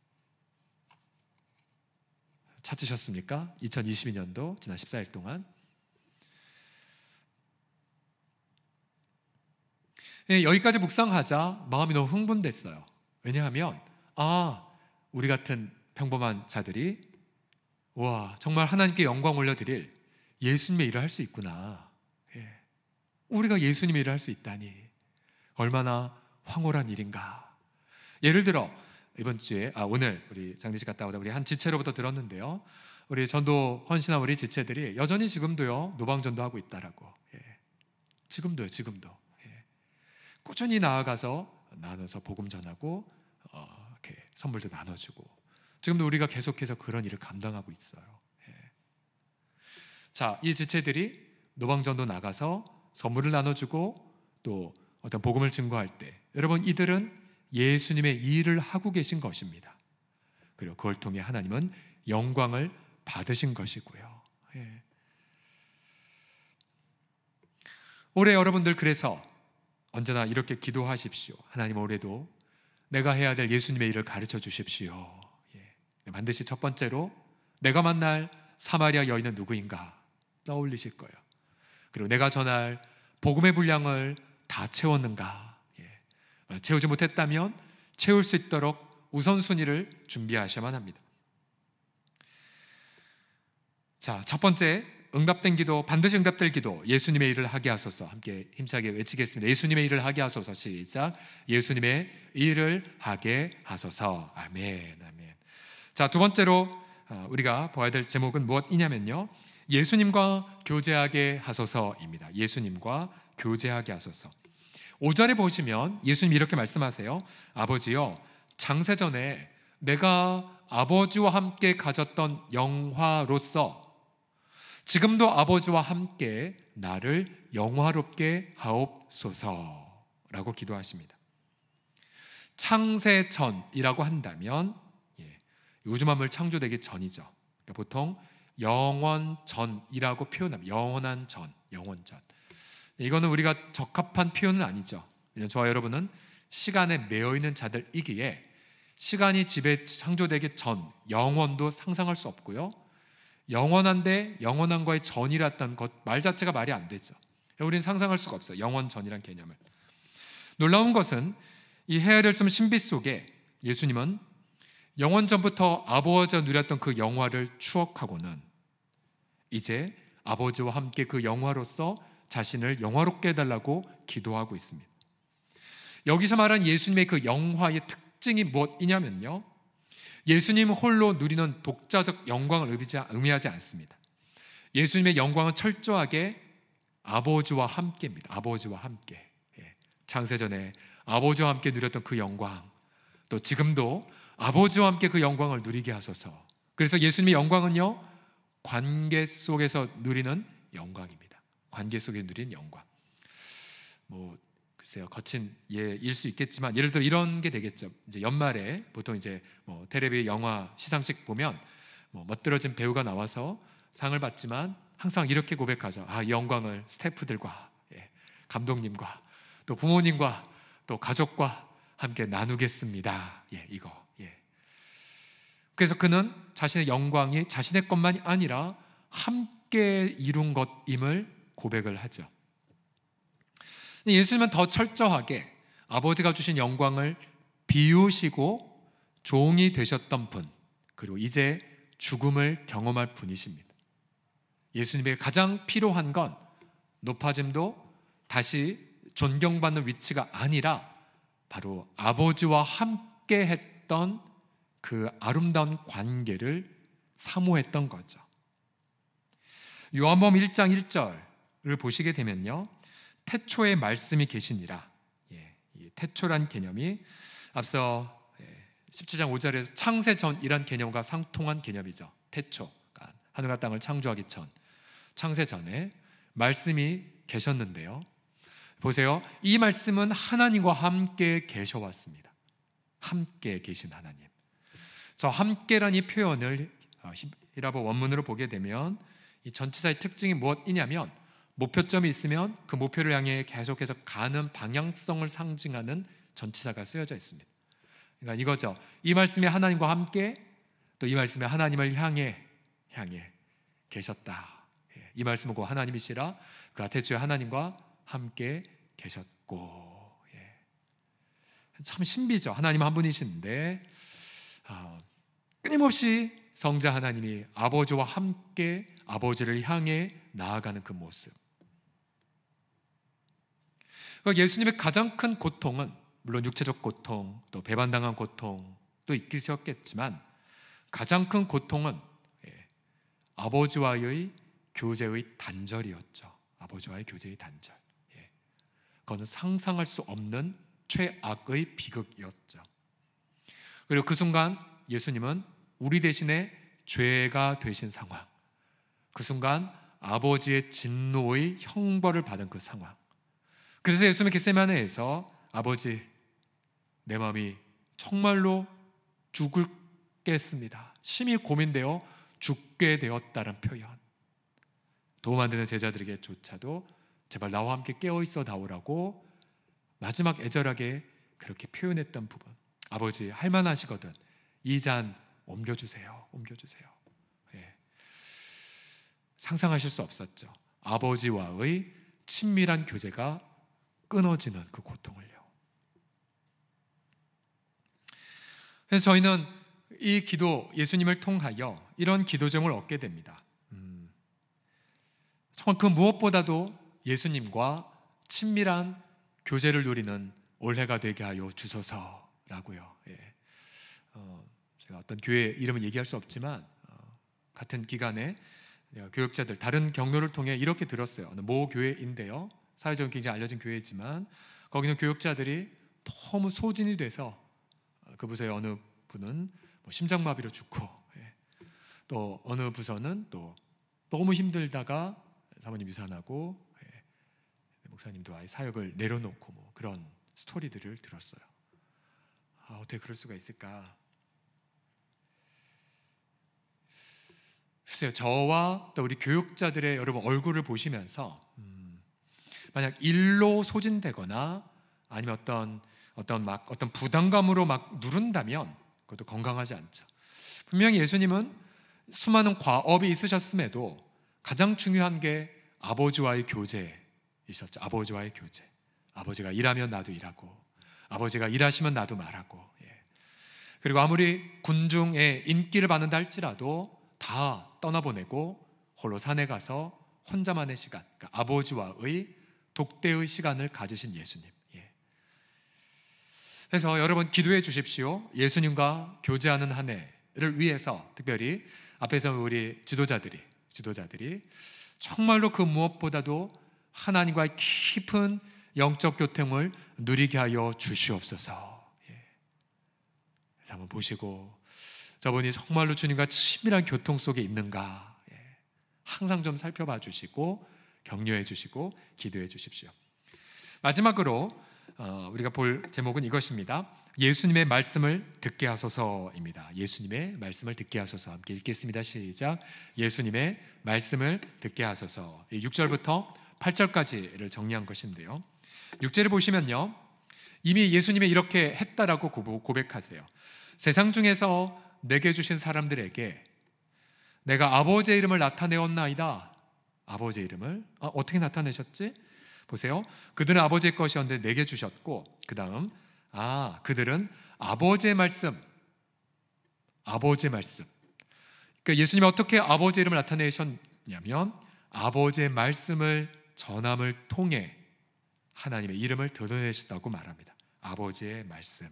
찾으셨습니까? 이천이십이 년도 지난 십사 일 동안 예, 여기까지 묵상하자 마음이 너무 흥분됐어요. 왜냐하면 아, 우리 같은 평범한 자들이 와, 정말 하나님께 영광 올려드릴 예수님의 일을 할 수 있구나. 예. 우리가 예수님의 일을 할 수 있다니 얼마나 황홀한 일인가. 예를 들어 이번 주에 아 오늘 우리 장례식 갔다 오다 우리 한 지체로부터 들었는데요, 우리 전도 헌신한 우리 지체들이 여전히 지금도요 노방전도 하고 있다라고. 예. 지금도요, 지금도 예. 꾸준히 나아가서 나눠서 복음 전하고 어, 이렇게 선물도 나눠주고 지금도 우리가 계속해서 그런 일을 감당하고 있어요. 예. 자, 이 지체들이 노방전도 나가서 선물을 나눠주고 또 어떤 복음을 증거할 때 여러분 이들은 예수님의 일을 하고 계신 것입니다. 그리고 그걸 통해 하나님은 영광을 받으신 것이고요. 예. 올해 여러분들 그래서 언제나 이렇게 기도하십시오. 하나님, 올해도 내가 해야 될 예수님의 일을 가르쳐 주십시오. 예. 반드시 첫 번째로 내가 만날 사마리아 여인은 누구인가 떠올리실 거예요. 그리고 내가 전할 복음의 분량을 다 채웠는가. 채우지 못했다면 채울 수 있도록 우선순위를 준비하셔야만 합니다. 자, 첫 번째 응답된 기도, 반드시 응답될 기도, 예수님의 일을 하게 하소서. 함께 힘차게 외치겠습니다. 예수님의 일을 하게 하소서. 시작. 예수님의 일을 하게 하소서. 아멘, 아멘. 자, 두 번째로 우리가 보아야 될 제목은 무엇이냐면요, 예수님과 교제하게 하소서입니다. 예수님과 교제하게 하소서. 오 절에 보시면 예수님 이렇게 말씀하세요. 아버지여, 장세전에 내가 아버지와 함께 가졌던 영화로서 지금도 아버지와 함께 나를 영화롭게 하옵소서 라고 기도하십니다. 창세전이라고 한다면 예, 우주 만물 창조되기 전이죠. 그러니까 보통 영원전이라고 표현합니다. 영원한 전, 영원전. 이거는 우리가 적합한 표현은 아니죠. 저와 여러분은 시간에 매여있는 자들이기에 시간이 지배 창조되기 전 영원도 상상할 수 없고요, 영원한데 영원한 거의 전이랐던 것 말 자체가 말이 안 되죠. 우리는 상상할 수가 없어요, 영원 전이란 개념을. 놀라운 것은 이 헤아릴 수 없는 신비 속에 예수님은 영원 전부터 아버지가 누렸던 그 영화를 추억하고는 이제 아버지와 함께 그 영화로서 자신을 영화롭게 해달라고 기도하고 있습니다. 여기서 말한 예수님의 그 영화의 특징이 무엇이냐면요, 예수님 홀로 누리는 독자적 영광을 의미하지 않습니다. 예수님의 영광은 철저하게 아버지와 함께입니다. 아버지와 함께. 예. 창세전에 아버지와 함께 누렸던 그 영광, 또 지금도 아버지와 함께 그 영광을 누리게 하소서. 그래서 예수님의 영광은요, 관계 속에서 누리는 영광입니다. 관계 속에 누리는 영광. 뭐 글쎄요, 거친 예일 수 있겠지만 예를 들어 이런 게 되겠죠. 이제 연말에 보통 이제 뭐 텔레비 영화 시상식 보면 뭐 멋들어진 배우가 나와서 상을 받지만 항상 이렇게 고백하죠. 아, 이 영광을 스태프들과, 예, 감독님과 또 부모님과 또 가족과 함께 나누겠습니다. 예, 이거. 예. 그래서 그는 자신의 영광이 자신의 것만이 아니라 함께 이룬 것임을 고백을 하죠. 예수님은 더 철저하게 아버지가 주신 영광을 비우시고 종이 되셨던 분, 그리고 이제 죽음을 경험할 분이십니다. 예수님에게 가장 필요한 건 높아짐도 다시 존경받는 위치가 아니라 바로 아버지와 함께 했던 그 아름다운 관계를 사모했던 거죠. 요한복음 일 장 일 절을 보시게 되면요, 태초에 말씀이 계시니라. 예, 이 태초란 개념이 앞서 십칠 장 오 절에서 창세 전이란 개념과 상통한 개념이죠. 태초, 그러니까 하늘과 땅을 창조하기 전, 창세 전에 말씀이 계셨는데요, 보세요, 이 말씀은 하나님과 함께 계셔왔습니다. 함께 계신 하나님. 저 함께란 이 표현을 히브리어 원문으로 보게 되면 이 전치사의 특징이 무엇이냐면 목표점이 있으면 그 목표를 향해 계속해서 가는 방향성을 상징하는 전치사가 쓰여져 있습니다. 그러니까 이거죠. 이 말씀이 하나님과 함께, 또 이 말씀이 하나님을 향해 향해 계셨다. 이 말씀은 곧 하나님이시라. 그 태초에 하나님과 함께 계셨고. 예. 참 신비죠. 하나님 한 분이신데 어, 끊임없이 성자 하나님이 아버지와 함께 아버지를 향해 나아가는 그 모습. 그러니까 예수님의 가장 큰 고통은 물론 육체적 고통, 또 배반당한 고통도 있겠지만 가장 큰 고통은 예, 아버지와의 교제의 단절이었죠. 아버지와의 교제의 단절. 예. 그거는 상상할 수 없는 최악의 비극이었죠. 그리고 그 순간 예수님은 우리 대신에 죄가 되신 상황, 그 순간 아버지의 진노의 형벌을 받은 그 상황. 그래서 예수님은 겟세마네에서 아버지, 내 마음이 정말로 죽겠습니다. 심히 고민되어 죽게 되었다는 표현. 도움 안 되는 제자들에게조차도 제발 나와 함께 깨어 있어 다오라고 마지막 애절하게 그렇게 표현했던 부분. 아버지, 할만하시거든 이 잔 옮겨주세요. 옮겨주세요. 예. 상상하실 수 없었죠. 아버지와의 친밀한 교제가 끊어지는 그 고통을요. 그래서 저희는 이 기도, 예수님을 통하여 이런 기도점을 얻게 됩니다. 음, 정말 그 무엇보다도 예수님과 친밀한 교제를 누리는 올해가 되게 하여 주소서라고요. 예. 어, 제가 어떤 교회 이름을 얘기할 수 없지만 어, 같은 기간에 교육자들 다른 경로를 통해 이렇게 들었어요. 어느 모 교회인데요, 사회적으로 굉장히 알려진 교회지만 거기는 교육자들이 너무 소진이 돼서 그 부서의 어느 분은 뭐 심장마비로 죽고, 예. 또 어느 부서는 또 너무 힘들다가 사모님 유산하고, 예. 목사님도 아예 사역을 내려놓고 뭐 그런 스토리들을 들었어요. 아, 어떻게 그럴 수가 있을까? 글쎄요, 저와 또 우리 교육자들의 여러분 얼굴을 보시면서 음, 만약 일로 소진되거나 아니면 어떤 어떤 막 어떤 부담감으로 막 누른다면 그것도 건강하지 않죠. 분명히 예수님은 수많은 과업이 있으셨음에도 가장 중요한 게 아버지와의 교제이셨죠. 아버지와의 교제. 아버지가 일하면 나도 일하고, 아버지가 일하시면 나도 말하고, 예. 그리고 아무리 군중의 인기를 받는다 할지라도 다 떠나보내고 홀로 산에 가서 혼자만의 시간, 그러니까 아버지와의 독대의 시간을 가지신 예수님. 예. 그래서 여러분 기도해 주십시오. 예수님과 교제하는 한 해를 위해서 특별히 앞에서 우리 지도자들이 지도자들이 정말로 그 무엇보다도 하나님과의 깊은 영적 교통을 누리게 하여 주시옵소서. 예. 그래서 한번 보시고 저분이 정말로 주님과 친밀한 교통 속에 있는가 항상 좀 살펴봐 주시고 격려해 주시고 기도해 주십시오. 마지막으로 어, 우리가 볼 제목은 이것입니다. 예수님의 말씀을 듣게 하소서입니다. 예수님의 말씀을 듣게 하소서. 함께 읽겠습니다. 시작. 예수님의 말씀을 듣게 하소서. 육 절부터 팔 절까지를 정리한 것인데요, 육 절을 보시면요, 이미 예수님이 이렇게 했다라고 고백하세요. 세상 중에서 내게 주신 사람들에게 내가 아버지의 이름을 나타내었나이다. 아버지의 이름을 아, 어떻게 나타내셨지? 보세요. 그들은 아버지의 것이었는데 내게 주셨고, 그 다음 아 그들은 아버지의 말씀 아버지의 말씀 그러니까 예수님이 어떻게 아버지의 이름을 나타내셨냐면 아버지의 말씀을 전함을 통해 하나님의 이름을 드러내셨다고 말합니다. 아버지의 말씀.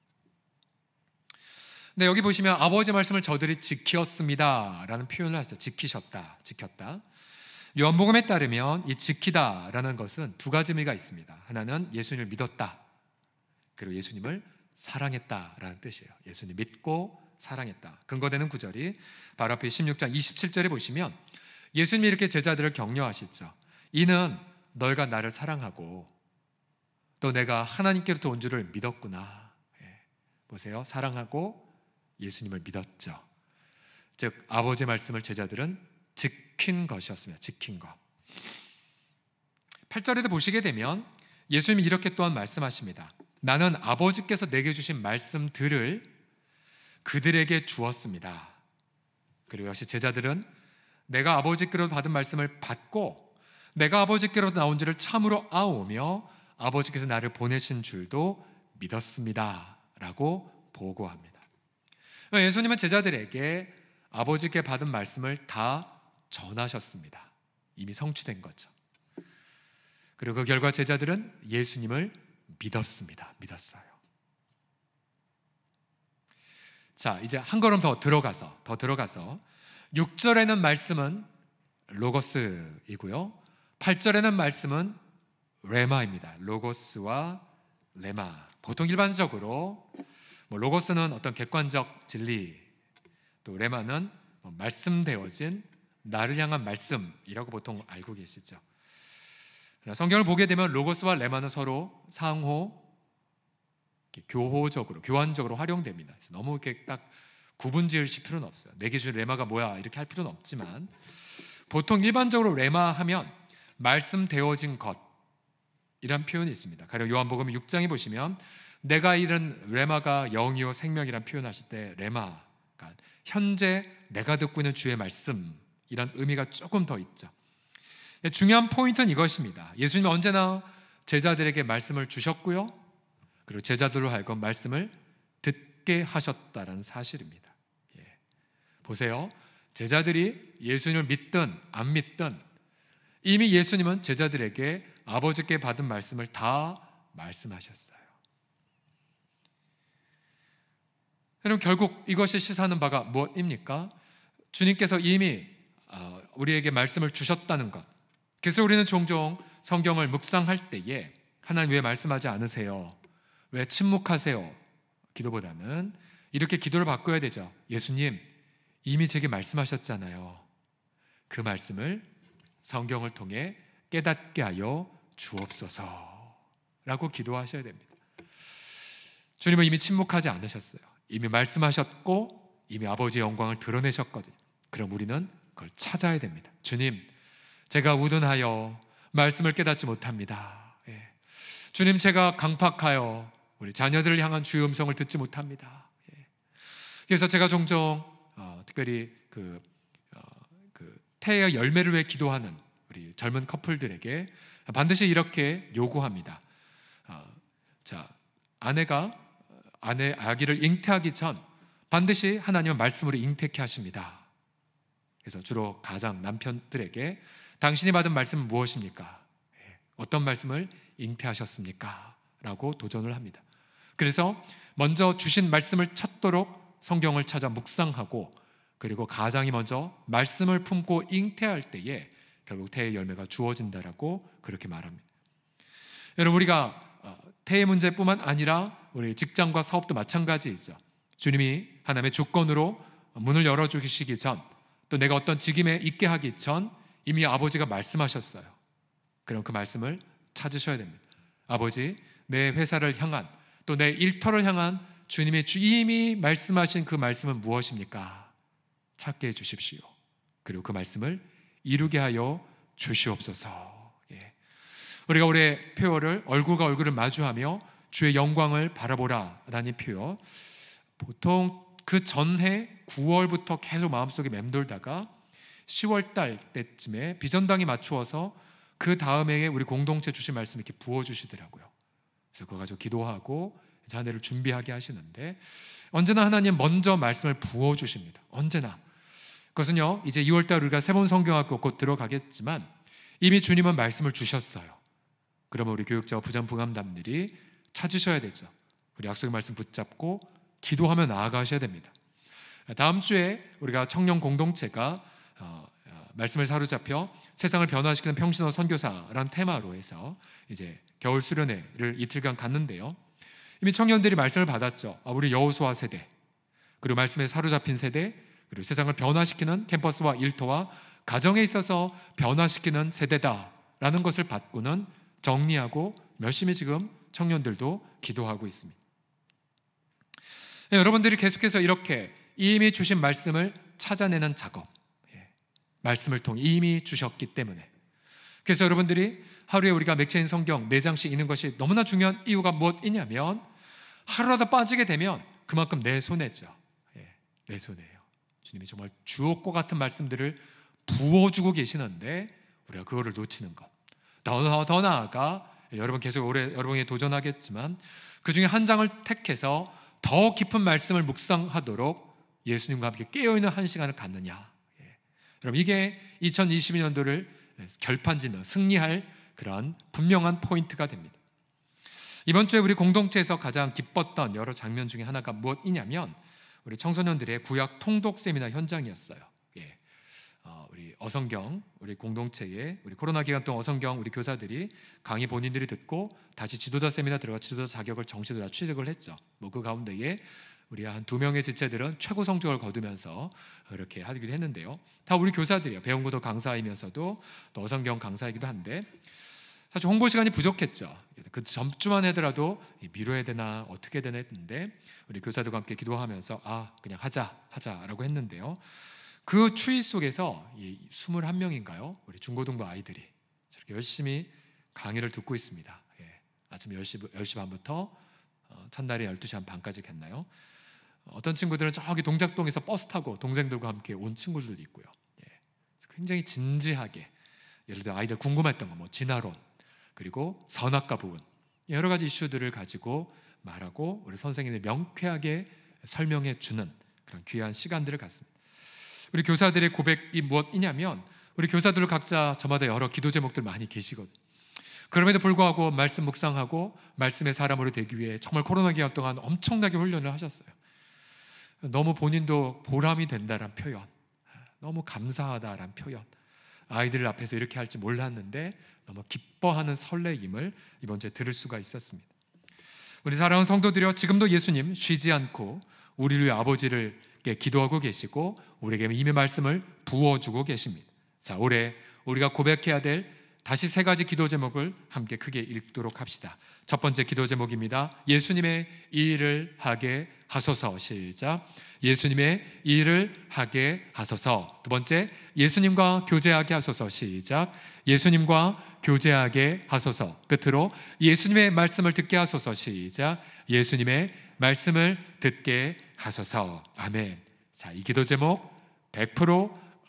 네, 여기 보시면 아버지의 말씀을 저들이 지켰습니다 라는 표현을 하셨어요. 지키셨다, 지켰다. 요한복음에 따르면 이 지키다라는 것은 두 가지 의미가 있습니다. 하나는 예수님을 믿었다, 그리고 예수님을 사랑했다라는 뜻이에요. 예수님 믿고 사랑했다. 근거되는 구절이 바로 앞에 십육 장 이십칠 절에 보시면 예수님이 이렇게 제자들을 격려하시죠. 이는 너희가 나를 사랑하고 또 내가 하나님께로부터 온 줄을 믿었구나. 예. 보세요. 사랑하고 예수님을 믿었죠. 즉 아버지의 말씀을 제자들은 지킨 것이었습니다. 지킨 것. 팔 절에도 보시게 되면 예수님이 이렇게 또한 말씀하십니다. 나는 아버지께서 내게 주신 말씀들을 그들에게 주었습니다. 그리고 역시 제자들은 내가 아버지께로 받은 말씀을 받고 내가 아버지께로 나온 줄을 참으로 아오며 아버지께서 나를 보내신 줄도 믿었습니다 라고 보고합니다. 예수님은 제자들에게 아버지께 받은 말씀을 다 전하셨습니다. 이미 성취된 거죠. 그리고 그 결과 제자들은 예수님을 믿었습니다. 믿었어요. 자, 이제 한 걸음 더 들어가서 더 들어가서 육 절에는 말씀은 로고스이고요, 팔 절에는 말씀은 레마입니다. 로고스와 레마. 보통 일반적으로 뭐 로고스는 어떤 객관적 진리, 또 레마는 뭐 말씀되어진 나를 향한 말씀이라고 보통 알고 계시죠. 성경을 보게 되면 로고스와 레마는 서로 상호 교호적으로, 교환적으로 활용됩니다. 그래서 너무 이렇게 딱 구분 지으실 필요는 없어요. 내게 준 레마가 뭐야 이렇게 할 필요는 없지만 보통 일반적으로 레마 하면 말씀되어진 것 이란 표현이 있습니다. 가령 요한복음 육 장에 보시면 내가 잃은 레마가 영이요 생명이란 표현하실 때 레마가 현재 내가 듣고 있는 주의 말씀이란 의미가 조금 더 있죠. 중요한 포인트는 이것입니다. 예수님은 언제나 제자들에게 말씀을 주셨고요, 그리고 제자들로 하여금 말씀을 듣게 하셨다는 사실입니다. 예. 보세요. 제자들이 예수님을 믿든 안 믿든 이미 예수님은 제자들에게 아버지께 받은 말씀을 다 말씀하셨어요. 여러분, 결국 이것이 시사하는 바가 무엇입니까? 주님께서 이미 우리에게 말씀을 주셨다는 것. 그래서 우리는 종종 성경을 묵상할 때에 하나님 왜 말씀하지 않으세요? 왜 침묵하세요? 기도보다는 이렇게 기도를 바꿔야 되죠. 예수님, 이미 제게 말씀하셨잖아요. 그 말씀을 성경을 통해 깨닫게 하여 주옵소서 라고 기도하셔야 됩니다. 주님은 이미 침묵하지 않으셨어요. 이미 말씀하셨고 이미 아버지의 영광을 드러내셨거든요. 그럼 우리는 그걸 찾아야 됩니다. 주님, 제가 우둔하여 말씀을 깨닫지 못합니다. 예. 주님, 제가 강팍하여 우리 자녀들을 향한 주의 음성을 듣지 못합니다. 예. 그래서 제가 종종 어, 특별히 그, 어, 그 태의 열매를 위해 기도하는 우리 젊은 커플들에게 반드시 이렇게 요구합니다. 어, 자, 아내가 아내 아기를 잉태하기 전 반드시 하나님은 말씀으로 잉태케 하십니다. 그래서 주로 가장 남편들에게 당신이 받은 말씀은 무엇입니까? 어떤 말씀을 잉태하셨습니까? 라고 도전을 합니다. 그래서 먼저 주신 말씀을 찾도록 성경을 찾아 묵상하고, 그리고 가장이 먼저 말씀을 품고 잉태할 때에 결국 태의 열매가 주어진다라고 그렇게 말합니다. 여러분, 우리가 태의 문제뿐만 아니라 우리 직장과 사업도 마찬가지이죠. 주님이 하나님의 주권으로 문을 열어주시기 전, 또 내가 어떤 직임에 있게 하기 전 이미 아버지가 말씀하셨어요. 그럼 그 말씀을 찾으셔야 됩니다. 아버지, 내 회사를 향한, 또 내 일터를 향한 주님의 이미 말씀하신 그 말씀은 무엇입니까? 찾게 해주십시오. 그리고 그 말씀을 이루게 하여 주시옵소서. 예. 우리가 올해 표어를 얼굴과 얼굴을 마주하며 주의 영광을 바라보라 라는 표어, 보통 그 전해 구월부터 계속 마음속에 맴돌다가 시월 달 때쯤에 비전당이 맞추어서 그 다음에 우리 공동체 주신 말씀 이렇게 부어주시더라고요. 그래서 그거 가지고 기도하고 한 해를 준비하게 하시는데, 언제나 하나님 먼저 말씀을 부어주십니다. 언제나. 그것은요, 이제 이월 달 우리가 세번 성경학교 곧 들어가겠지만 이미 주님은 말씀을 주셨어요. 그러면 우리 교육자와 부장부감담들이 찾으셔야 되죠. 우리 약속의 말씀 붙잡고 기도하며 나아가셔야 됩니다. 다음 주에 우리가 청년 공동체가 어, 어, 말씀을 사로잡혀 세상을 변화시키는 평신호 선교사라는 테마로 해서 이제 겨울 수련회를 이틀간 갔는데요. 이미 청년들이 말씀을 받았죠. 아, 우리 여호수아 세대, 그리고 말씀에 사로잡힌 세대, 그리고 세상을 변화시키는 캠퍼스와 일터와 가정에 있어서 변화시키는 세대다라는 것을 받고는 정리하고 열심히 지금 청년들도 기도하고 있습니다. 네, 여러분들이 계속해서 이렇게 이미 주신 말씀을 찾아내는 작업, 예, 말씀을 통해 이미 주셨기 때문에. 그래서 여러분들이 하루에 우리가 맥체인 성경 네 장씩 읽는 것이 너무나 중요한 이유가 무엇이냐면, 하루라도 빠지게 되면 그만큼 내 손해죠. 예, 내 손해예요. 주님이 정말 주옥과 같은 말씀들을 부어주고 계시는데 우리가 그거를 놓치는 것. 더, 더 나아가 여러분 계속 올해 여러분이 도전하겠지만 그 중에 한 장을 택해서 더 깊은 말씀을 묵상하도록 예수님과 함께 깨어있는 한 시간을 갖느냐. 예. 여러분, 이게 이천이십이 년도를 결판짓는, 승리할 그런 분명한 포인트가 됩니다. 이번 주에 우리 공동체에서 가장 기뻤던 여러 장면 중에 하나가 무엇이냐면 우리 청소년들의 구약 통독 세미나 현장이었어요. 예. 어, 우리 어성경, 우리 공동체에 우리 코로나 기간 동안 어성경 우리 교사들이 강의 본인들이 듣고 다시 지도자 세미나 들어가 지도자 자격을 정시로 취득을 했죠. 뭐 그 가운데에 우리 한 두 명의 지체들은 최고 성적을 거두면서 이렇게 하기도 했는데요. 다 우리 교사들이요. 배움고도 강사이면서도 또 어성경 강사이기도 한데 사실 홍보 시간이 부족했죠. 그 전주만 하더라도 미뤄야 되나 어떻게 되나 했는데 우리 교사들과 함께 기도하면서 아 그냥 하자 하자라고 했는데요. 그 추위 속에서 이 이십일 명인가요? 우리 중고등부 아이들이 저렇게 열심히 강의를 듣고 있습니다. 예. 아침 열 시, 열 시 반부터 어, 첫날에 열두 시 한 반까지 했나요? 어떤 친구들은 저기 동작동에서 버스 타고 동생들과 함께 온 친구들도 있고요. 예. 굉장히 진지하게 예를 들어 아이들 궁금했던 거 뭐 진화론 그리고 선악과 부분 여러 가지 이슈들을 가지고 말하고 우리 선생님이 명쾌하게 설명해 주는 그런 귀한 시간들을 갖습니다. 우리 교사들의 고백이 무엇이냐면 우리 교사들 각자 저마다 여러 기도 제목들 많이 계시거든요. 그럼에도 불구하고 말씀 묵상하고 말씀의 사람으로 되기 위해 정말 코로나 기간 동안 엄청나게 훈련을 하셨어요. 너무 본인도 보람이 된다는 표현, 너무 감사하다라는 표현, 아이들 앞에서 이렇게 할지 몰랐는데 너무 기뻐하는 설레임을 이번 주에 들을 수가 있었습니다. 우리 사랑하는 성도들이여, 지금도 예수님 쉬지 않고 우리를 위해 아버지를 기도하고 계시고 우리에게 이미 말씀을 부어주고 계십니다. 자, 올해 우리가 고백해야 될 다시 세 가지 기도 제목을 함께 크게 읽도록 합시다. 첫 번째 기도 제목입니다. 예수님의 이 일을 하게 하소서. 시작. 예수님의 이 일을 하게 하소서. 두 번째, 예수님과 교제하게 하소서. 시작. 예수님과 교제하게 하소서. 끝으로 예수님의 말씀을 듣게 하소서. 시작. 예수님의 말씀을 듣게 하소서. 아멘. 자, 이 기도 제목 백 퍼센트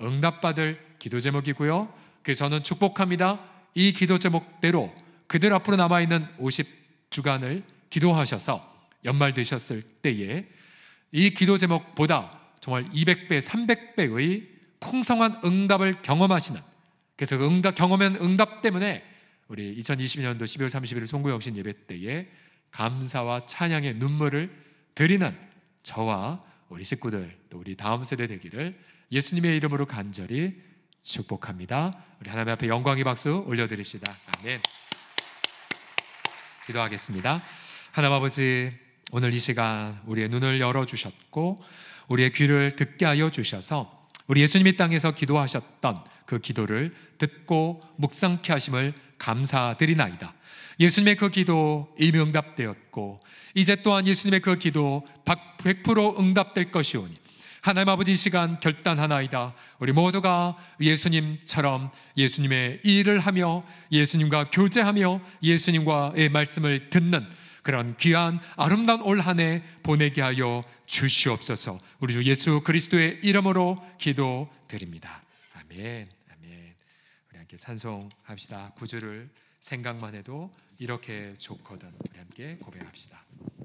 응답받을 기도 제목이고요. 그래서 저는 축복합니다. 이 기도 제목대로 그들 앞으로 남아있는 오십 주간을 기도하셔서 연말 되셨을 때에 이 기도 제목보다 정말 이백 배, 삼백 배의 풍성한 응답을 경험하시는, 그래서 그 응답, 경험한 응답 때문에 우리 이천이십이 년도 십이월 삼십일 송구영신 예배 때에 감사와 찬양의 눈물을 드리는 저와 우리 식구들 또 우리 다음 세대 되기를 예수님의 이름으로 간절히 축복합니다. 우리 하나님 앞에 영광의 박수 올려드립시다. 아멘. 기도하겠습니다. 하나님 아버지, 오늘 이 시간 우리의 눈을 열어주셨고 우리의 귀를 듣게 하여 주셔서 우리 예수님이 땅에서 기도하셨던 그 기도를 듣고 묵상케 하심을 감사드리나이다. 예수님의 그 기도 이미 응답되었고 이제 또한 예수님의 그 기도 백 퍼센트 응답될 것이오니 하나님 아버지 이 시간 결단하나이다. 우리 모두가 예수님처럼 예수님의 일을 하며 예수님과 교제하며 예수님과의 말씀을 듣는 그런 귀한 아름다운 올 한 해 보내게 하여 주시옵소서. 우리 주 예수 그리스도의 이름으로 기도드립니다. 아멘. 아멘. 우리 함께 찬송합시다. 구주를 생각만 해도 이렇게 좋거든. 우리 함께 고백합시다.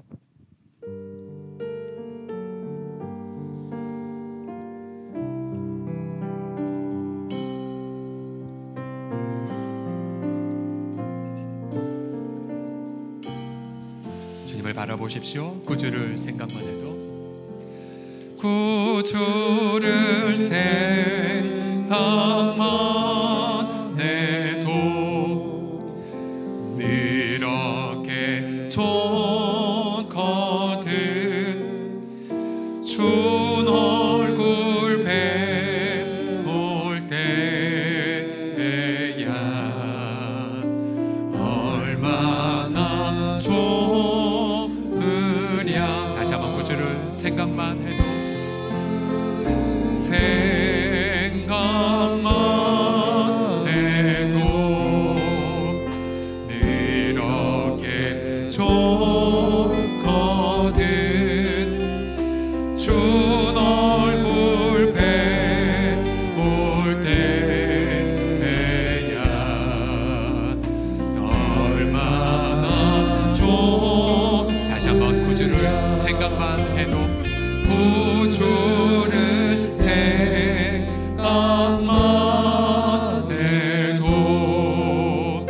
주님을 바라보십시오. 구주를 생각만 해도 구주를 생각만 해도 이렇게 좋거든. 주 얼굴 뵈올 때야 얼마나 좋으랴. 다시 한번 구주를 생각만 해도 생각만 해도 이렇게 좋거든. 주 얼굴 뵈올 때야 얼마나 좋. 다시 한번 구주를 생각만 해도 구주를 생각만 해도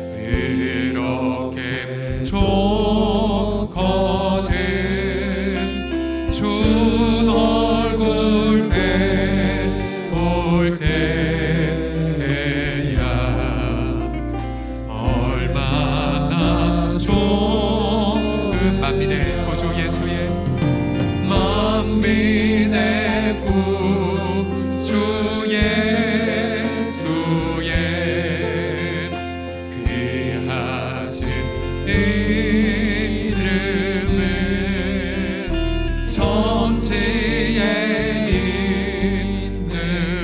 이렇게 좋거든. 주 얼굴 뵈올 때야 얼마나 좋은 만민의 구주 예수의 만민의 구주 예수의 귀하신 이름은 천지에 있는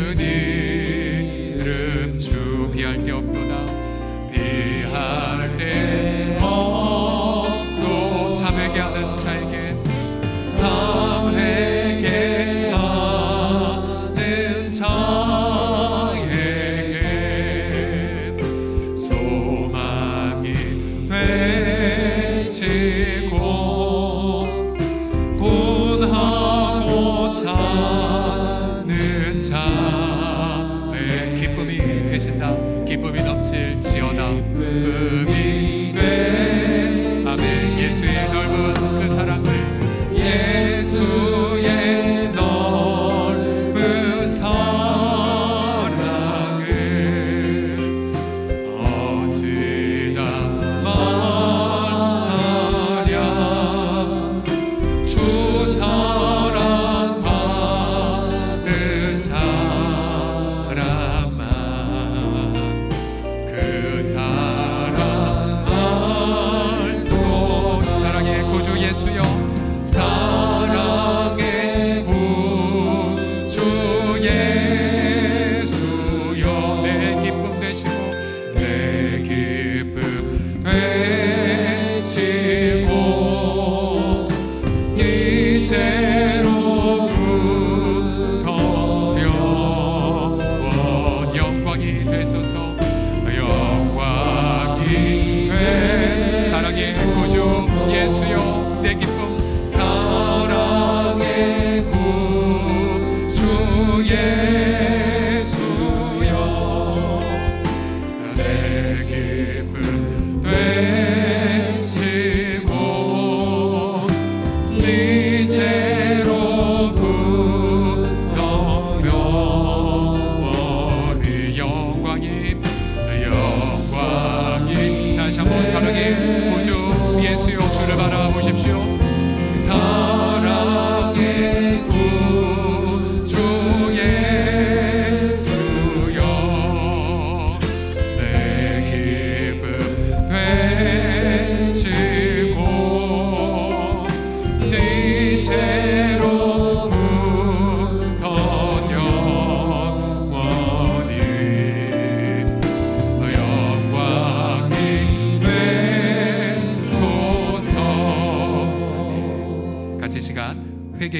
이름. 주 비할 데 없도다. 비할 데 없도. 잠에게 하는 자에게 잠에게 하는 자에게 소망이 되시고 분하고 자는 자의 기쁨이 되신다. 기쁨이 넘칠지어다. 기쁨이 돼. 아멘. 예수의 넓은 그 사랑을 예수의 넓은 사랑을 어찌다 말하랴. 주 사랑 받은 사람만 그 사랑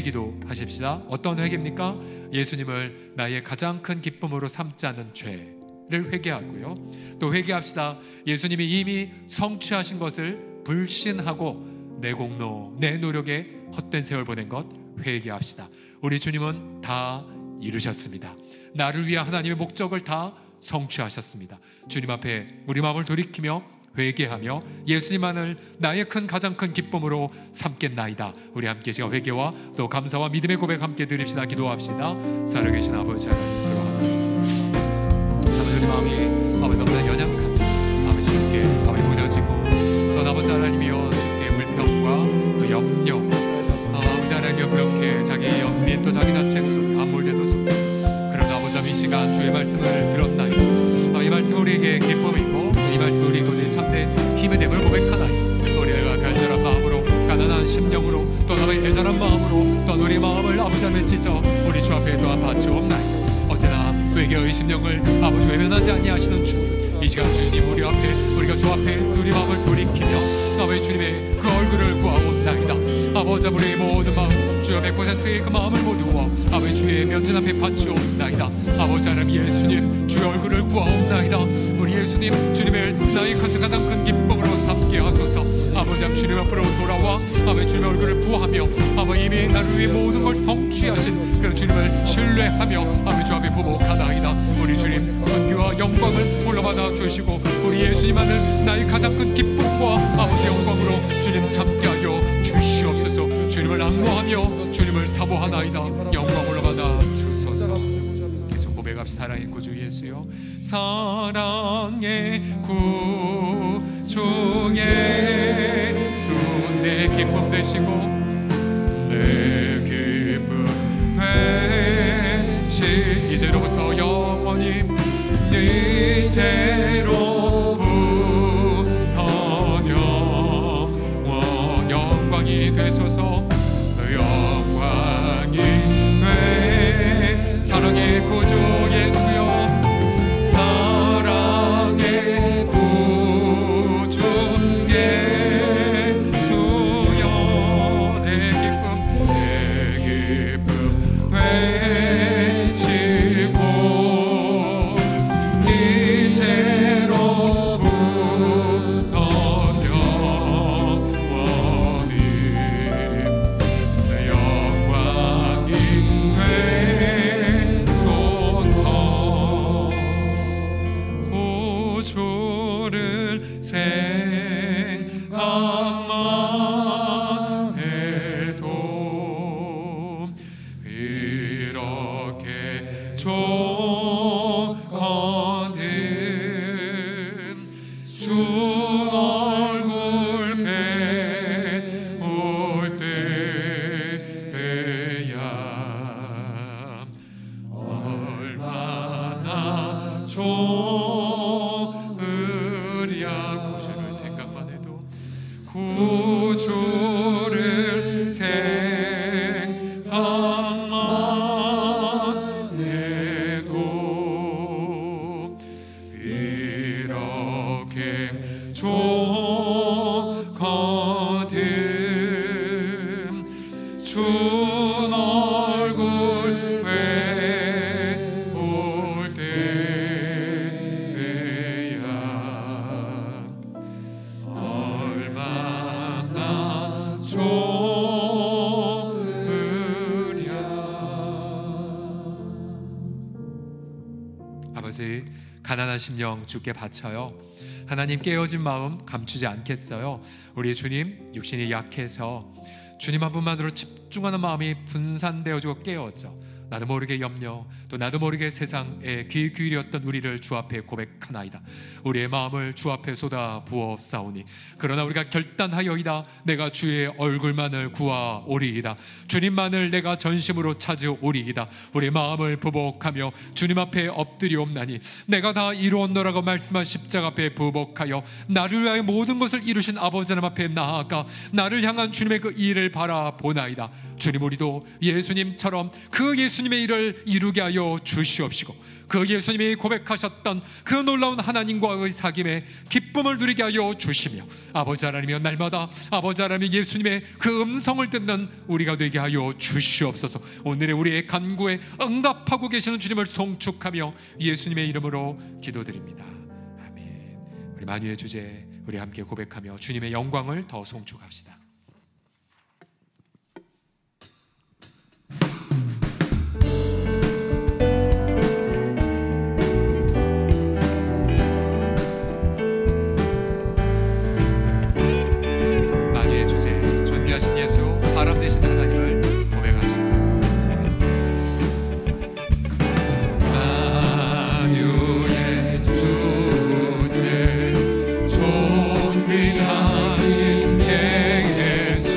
회개 기도하십시다. 어떤 회개입니까? 예수님을 나의 가장 큰 기쁨으로 삼지 않는 죄를 회개하고요. 또 회개합시다. 예수님이 이미 성취하신 것을 불신하고 내 공로, 내 노력에 헛된 세월 보낸 것 회개합시다. 우리 주님은 다 이루셨습니다. 나를 위한 하나님의 목적을 다 성취하셨습니다. 주님 앞에 우리 마음을 돌이키며 회개하며 예수님만을 나의 큰 가장 큰 기쁨으로 삼겠나이다. 우리 함께 시간 회개와 또 감사와 믿음의 고백 함께 드립시다. 기도합시다. 살아계신 아버지 하나님, 그러하나님 아버지, 우리 마음이 아버지 너무나 연약합니다. 아버지 주께 아버지 무너지고 또 아버지 하나님이여 주께 불평과 그 염려, 아버지 하나님이여 그렇게 자기 연민 또 자기 자책 속 암몰되도 속, 그러나 아버지 이 시간 주의 말씀을 들었나이다. 이 말씀 우리에게 기쁨이고 이 말씀 우리 오늘 참된 힘의 됨을 고백하나이다. 우리가 간절한 마음으로, 가난한 심령으로, 또 나의 애절한 마음으로 또 우리 마음을 아버지 앞에 찢어 우리 주 앞에 또한 바치옵나이다. 언제나 외계의 심령을 아버지 외면하지 아니하시는 주, 이 시간 주님 우리 앞에, 우리가 주 앞에 우리 마음을 돌이키며 아버지 주님의 그 얼굴을 구하옵나이다. 아버지 우리의 모든 마음 주여 백 퍼센트의 그 마음을 모두어 아버지 주의 면전 앞에 바치옵나이다. 아버지 하나님 예수님 주의 얼굴을 구하옵나이다. 우리 예수님 주님의 나의 가장 큰 기쁨으로 삼게 하소서. 아버지 하나님 주님 앞으로 돌아와 아버지 주님의 얼굴을 구하며 아버지 이미 나를 위해 모든 걸 성취하신 그 주님을 신뢰하며 아버지 주 앞에 부복하나이다. 우리 주님 존귀와 영광을 올라받아 주시고 우리 예수님만을 나의 가장 큰 기쁨과 아버지 영광으로 주님 삼게 하여 주시옵소서. 주님을 앙모하며 주님을 사모하나이다. 영광 올라받아 주소서. 계속 고백합시다. 사랑의 구주 예수여, 사랑의 구주 예수, 내 기쁨 되시고 내 기쁨 되시 이제로부터 영원히 이제로부터 영원 영광이 되소서. 영광이 돼 사랑의 구주 예수여, 사랑의 구주 예수여, 내 기쁨 내 기쁨 되시고 이제로부터 영원히 영광이 되소서. 구주를 생각만 해도 이렇게 좋거든. 주 얼굴 배울 때야 얼마나 좋으랴. 구주를 생각만 해도, 구주를 생각만 해도 이렇게 좋거든. 주 얼굴 배울 때야 얼마나 좋으랴. 아버지, 가난한 심령 주께 바쳐요. 하나님 깨어진 마음 감추지 않겠어요. 우리 주님 육신이 약해서 주님 한 분만으로 집중하는 마음이 분산되어지고 깨어져 나도 모르게 염려, 또 나도 모르게 세상에 귀 기울였던 우리를 주 앞에 고백하나이다. 우리의 마음을 주 앞에 쏟아 부어싸우니 그러나 우리가 결단하여이다. 내가 주의 얼굴만을 구하오리이다. 주님만을 내가 전심으로 찾으오리이다. 우리의 마음을 부복하며 주님 앞에 엎드리옵나니 내가 다 이루었노라고 말씀한 십자가 앞에 부복하여 나를 위하여 모든 것을 이루신 아버지 하나님 앞에 나아가 나를 향한 주님의 그 일을 바라보나이다. 주님, 우리도 예수님처럼 그 예수님의 일을 이루게 하여 주시옵시고, 그 예수님이 고백하셨던 그 놀라운 하나님과의 사귐에 기쁨을 누리게 하여 주시며, 아버지 하나님이여, 날마다 아버지 하나님 예수님의 그 음성을 듣는 우리가 되게 하여 주시옵소서. 오늘의 우리의 간구에 응답하고 계시는 주님을 송축하며 예수님의 이름으로 기도드립니다. 아멘. 우리 만유의 주제 우리 함께 고백하며 주님의 영광을 더 송축합시다. 사람 되신 하나님을 고백합시다. 만유의 주제 존귀하신 예수,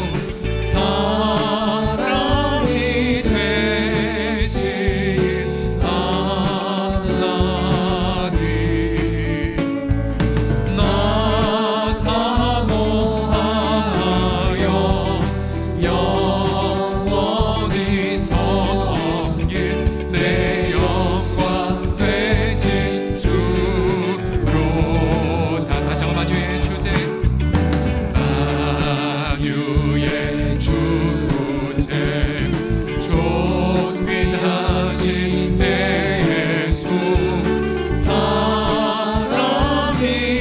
사람이 되신 하나님, 나 사모하여 영원히 섬길 내 영광 되신 주로. 다 다시 한번 만유의 주제, 만유의 주제 존귀하신 내 예수, 사람이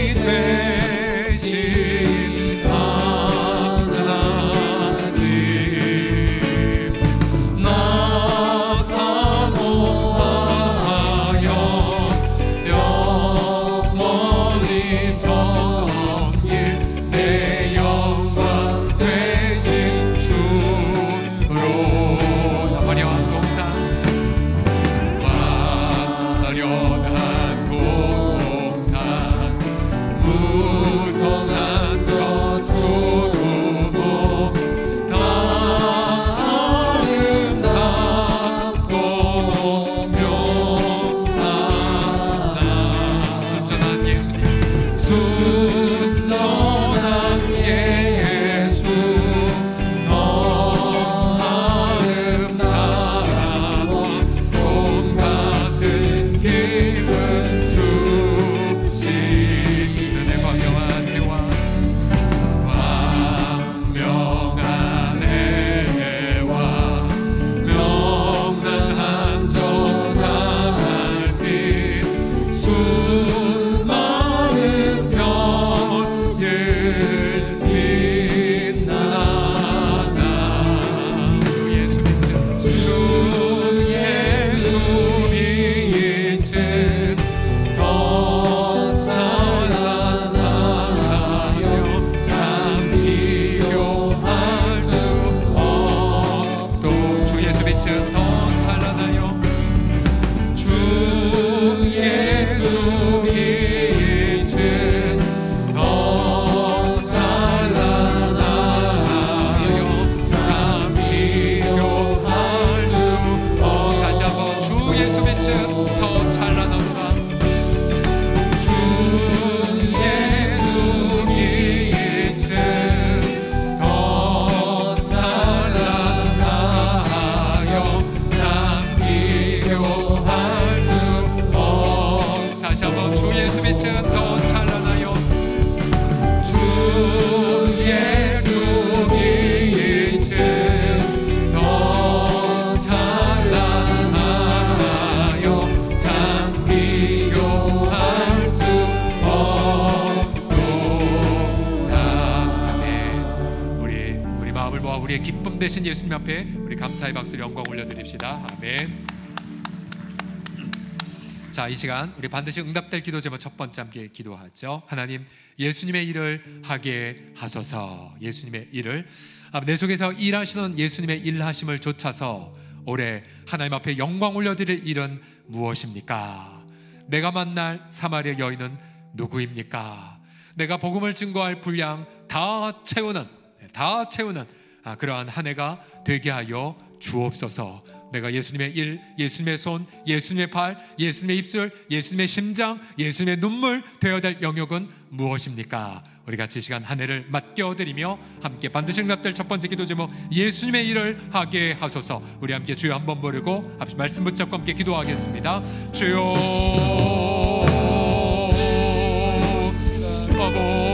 되신 하나님, 나 사모하여 영원히 섬길 내 영광 되신 주로. 화려한 동상, 화려한 동상, 무성한 저 소돔 다 아름답고 명하나. 순전한 예수님, 순전한 예수, 더 아름다워 봄 같은 기분 주시는 내 광명한 해와, 광명한 해와 명랑한 저 달빛, 수많은 별들 빛나나. 주 예수 빛은, 주 예수 빛은 더 찬란하여 참 비교할 수 없도. 주 예수 빛은 더 찬란하여, 주 예수 빛은 더 찬란하여 참 비교할 수 없. 다시 한번, 주 예수 빛은 더 찬란하다. 주 예수 빛은 더 찬란하여 참 비교할 수 없. 다시 한번, 주 예수 빛은 더 찬란하여, 주 예수 빛은 더 찬란하여 참 비교할 수 없도다. 아멘. 우리 우리 마음을 모아 우리의 기쁨 되신 예수님 앞에 우리 감사의 박수로 영광 올려드립시다. 아멘. 자, 이 시간 우리 반드시 응답될 기도 제목 첫 번째 함께 기도하죠. 하나님, 예수님의 일을 하게 하소서. 예수님의 일을, 내 속에서 일하시는 예수님의 일하심을 좇아서 올해 하나님 앞에 영광 올려드릴 일은 무엇입니까? 내가 만날 사마리아 여인은 누구입니까? 내가 복음을 증거할 분량 다 채우는 다 채우는 그러한 한 해가 되게 하여 주옵소서. 내가 예수님의 일, 예수님의 손, 예수님의 발, 예수님의 입술, 예수님의 심장, 예수님의 눈물 되어야 될 영역은 무엇입니까? 우리 같이 이 시간 한 해를 맡겨드리며 함께 반드시 응답될 첫 번째 기도 제목 예수님의 일을 하게 하소서. 우리 함께 주여 한번 부르고 말씀 붙잡고 함께 기도하겠습니다. 주여 아버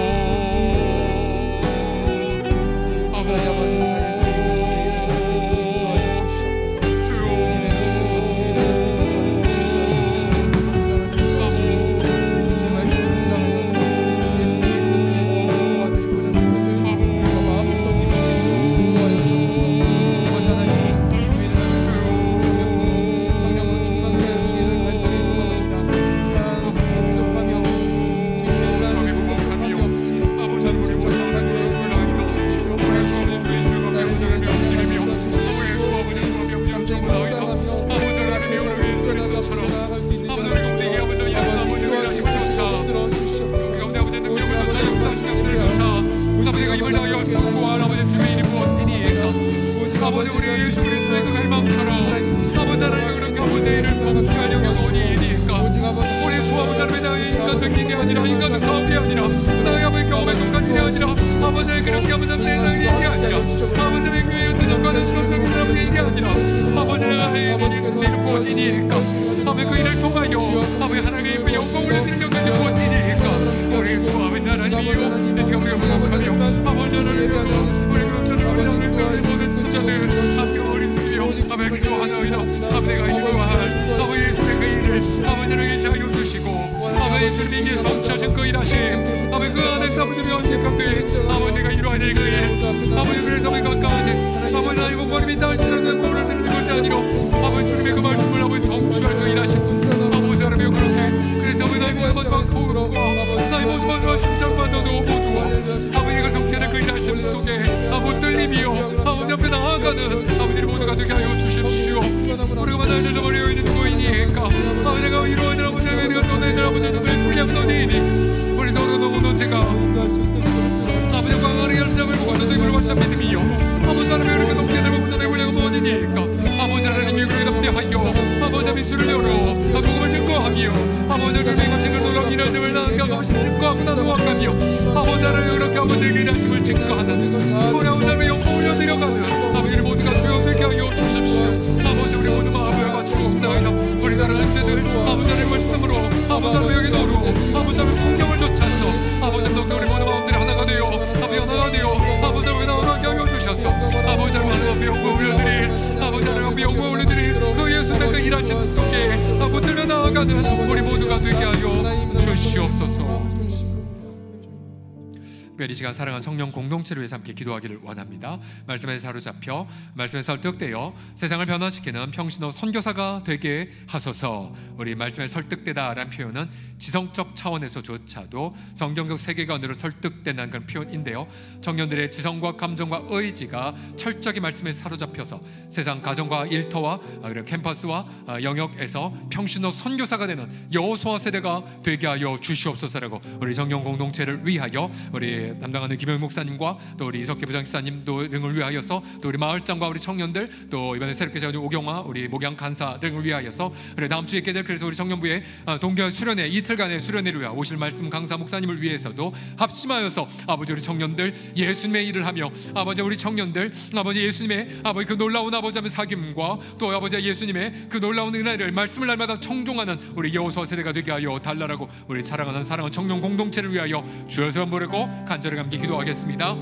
특별히 이 시간 사랑하는 청년 공동체를 위해서 함께 기도하기를 원합니다. 말씀에 사로잡혀 말씀에 설득되어 세상을 변화시키는 평신호 선교사가 되게 하소서. 우리 말씀에 설득되다라는 표현은 지성적 차원에서조차도 성경적 세계관으로 설득된다는 그런 표현인데요, 청년들의 지성과 감정과 의지가 철저히 말씀에 사로잡혀서 세상 가정과 일터와 그런 캠퍼스와 영역에서 평신호 선교사가 되는 여호수아 세대가 되게 하여 주시옵소서라고 우리 청년 공동체를 위하여 우리 담당하는 김영 목사님과 또 우리 이석기 부장집사님 등을 위하여서 또 우리 마을장과 우리 청년들 또 이번에 새롭게 세워진 오경화 우리 목양 간사 등을 위하여서 그래 다음 주에 있게 될 그래서 우리 청년부의 동계 수련회 이틀간의 수련회를 위하 오실 말씀 강사 목사님을 위해서도 합심하여서 아버지 우리 청년들 예수님의 일을 하며 아버지 우리 청년들 아버지 예수님의 아버지 그 놀라운 아버지 하면 사귐과 또 아버지 예수님의 그 놀라운 은혜를 말씀을 날마다 청종하는 우리 여호수아 세대가 되게 하여 달라라고 우리 사랑하는 사랑하는 청년 공동체를 위하여 주여서 부르고 간절히 함께 기도하겠습니다.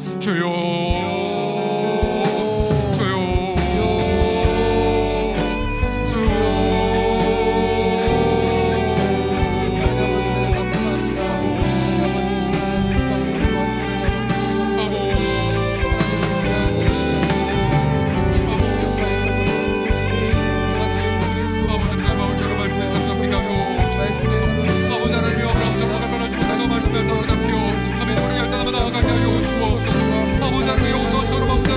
주여 아버지 하나님 여호수아 서로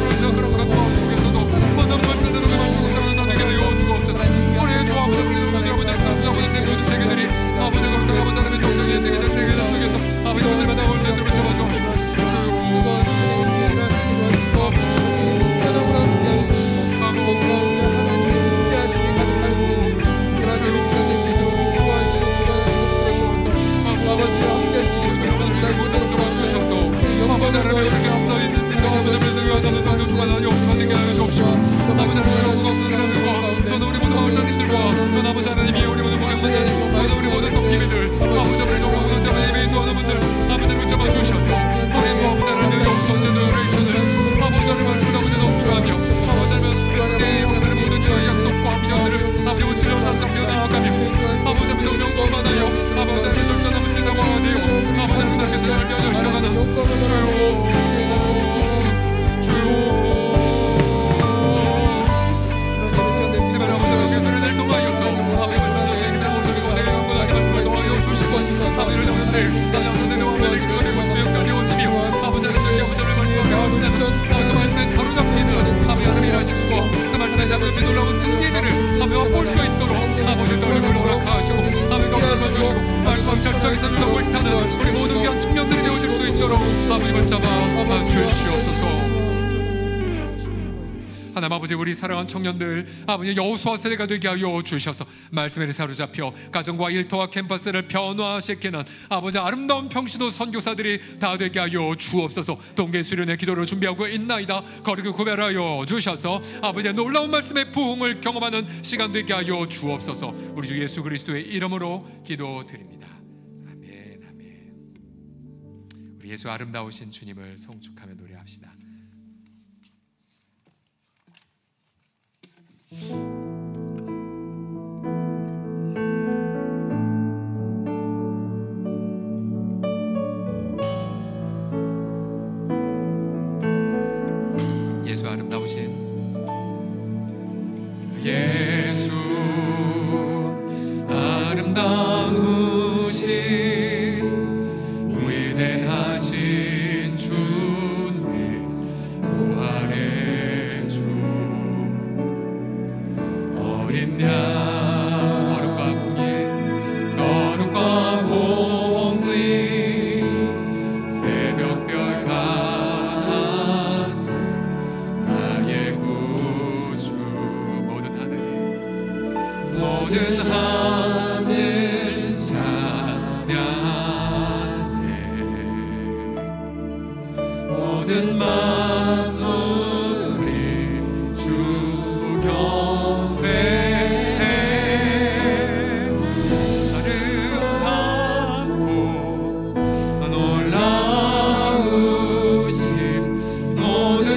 아버지 하나님이 우리 모든 목양만들 모든 우리 모든 성기민들 아버지 우리 종과 모든 자매님의 인도하는 분들 아버지 붙잡아 주셔서 우리 주 아버지 하나님 영성 제너레이션을 아버지 하나님 말씀을 아버지 넘쳐하며 아버지 하나님 내 오늘 모든 여의 약속과 비전들을 아버지 붙들어 다시 한번 나아가며 아버지 하나님 성령 충만하여 아버지 하나님 절전함을 지상화가 되어 아버지 하나님 나의 삶을 변화시켜가는 주요 절정에서 누가 불타는 우리 모든 귀한 측면들이 되어질 수 있도록 아버지 붙잡아 주시옵소서. 하나님 아버지 우리 사랑하는 청년들 아버지 여호수아 세대가 되게 하여 주셔서 말씀에 사로잡혀 가정과 일터와 캠퍼스를 변화시키는 아버지 아름다운 평신도 선교사들이 다 되게 하여 주옵소서. 동계 수련의 기도를 준비하고 있나이다. 거룩히 구별하여 주셔서 아버지 놀라운 말씀의 부흥을 경험하는 시간 되게 하여 주옵소서. 우리 주 예수 그리스도의 이름으로 기도드립니다. 아멘, 아멘. 우리 예수 아름다우신 주님을 송축하며 노래합시다. 예수 아름다우신 예수 아름다우신 위대하신 주님 부활의 주 어린 양 거룩과 공의 거룩과 공의 새벽별 같은 나의 구주 모든 하늘 모든 하늘 찬양해 모든 만물이 주 경배해 아름답고 놀라우신 모든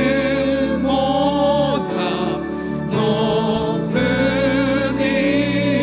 이름보다 높은 이름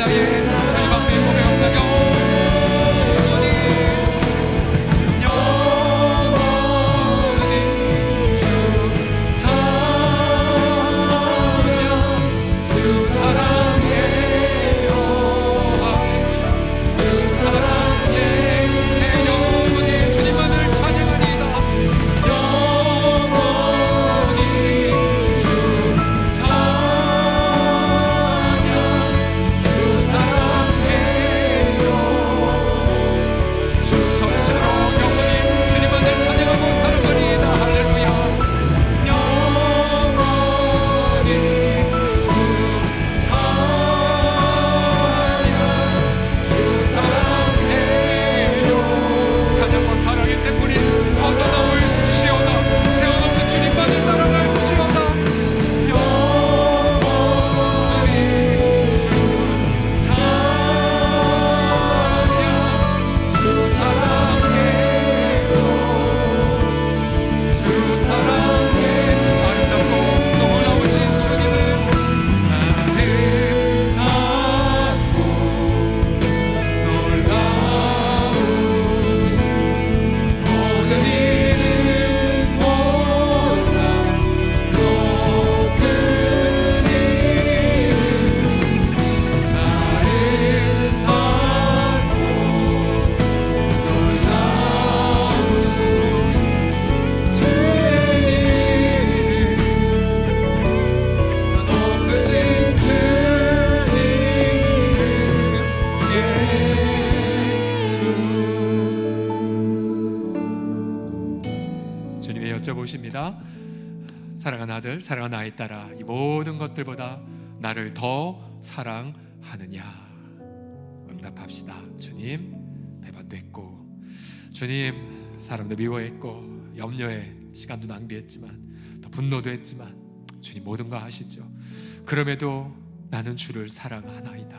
나의 주님 앞에 고백합니다. 여쭤보십니다. 사랑하는 아들, 사랑하는 아이 딸아, 이 모든 것들보다 나를 더 사랑하느냐? 응답합시다. 주님, 배반도 했고, 주님, 사람도 미워했고, 염려에 시간도 낭비했지만, 또 분노도 했지만, 주님 모든 거 아시죠? 그럼에도 나는 주를 사랑하나이다.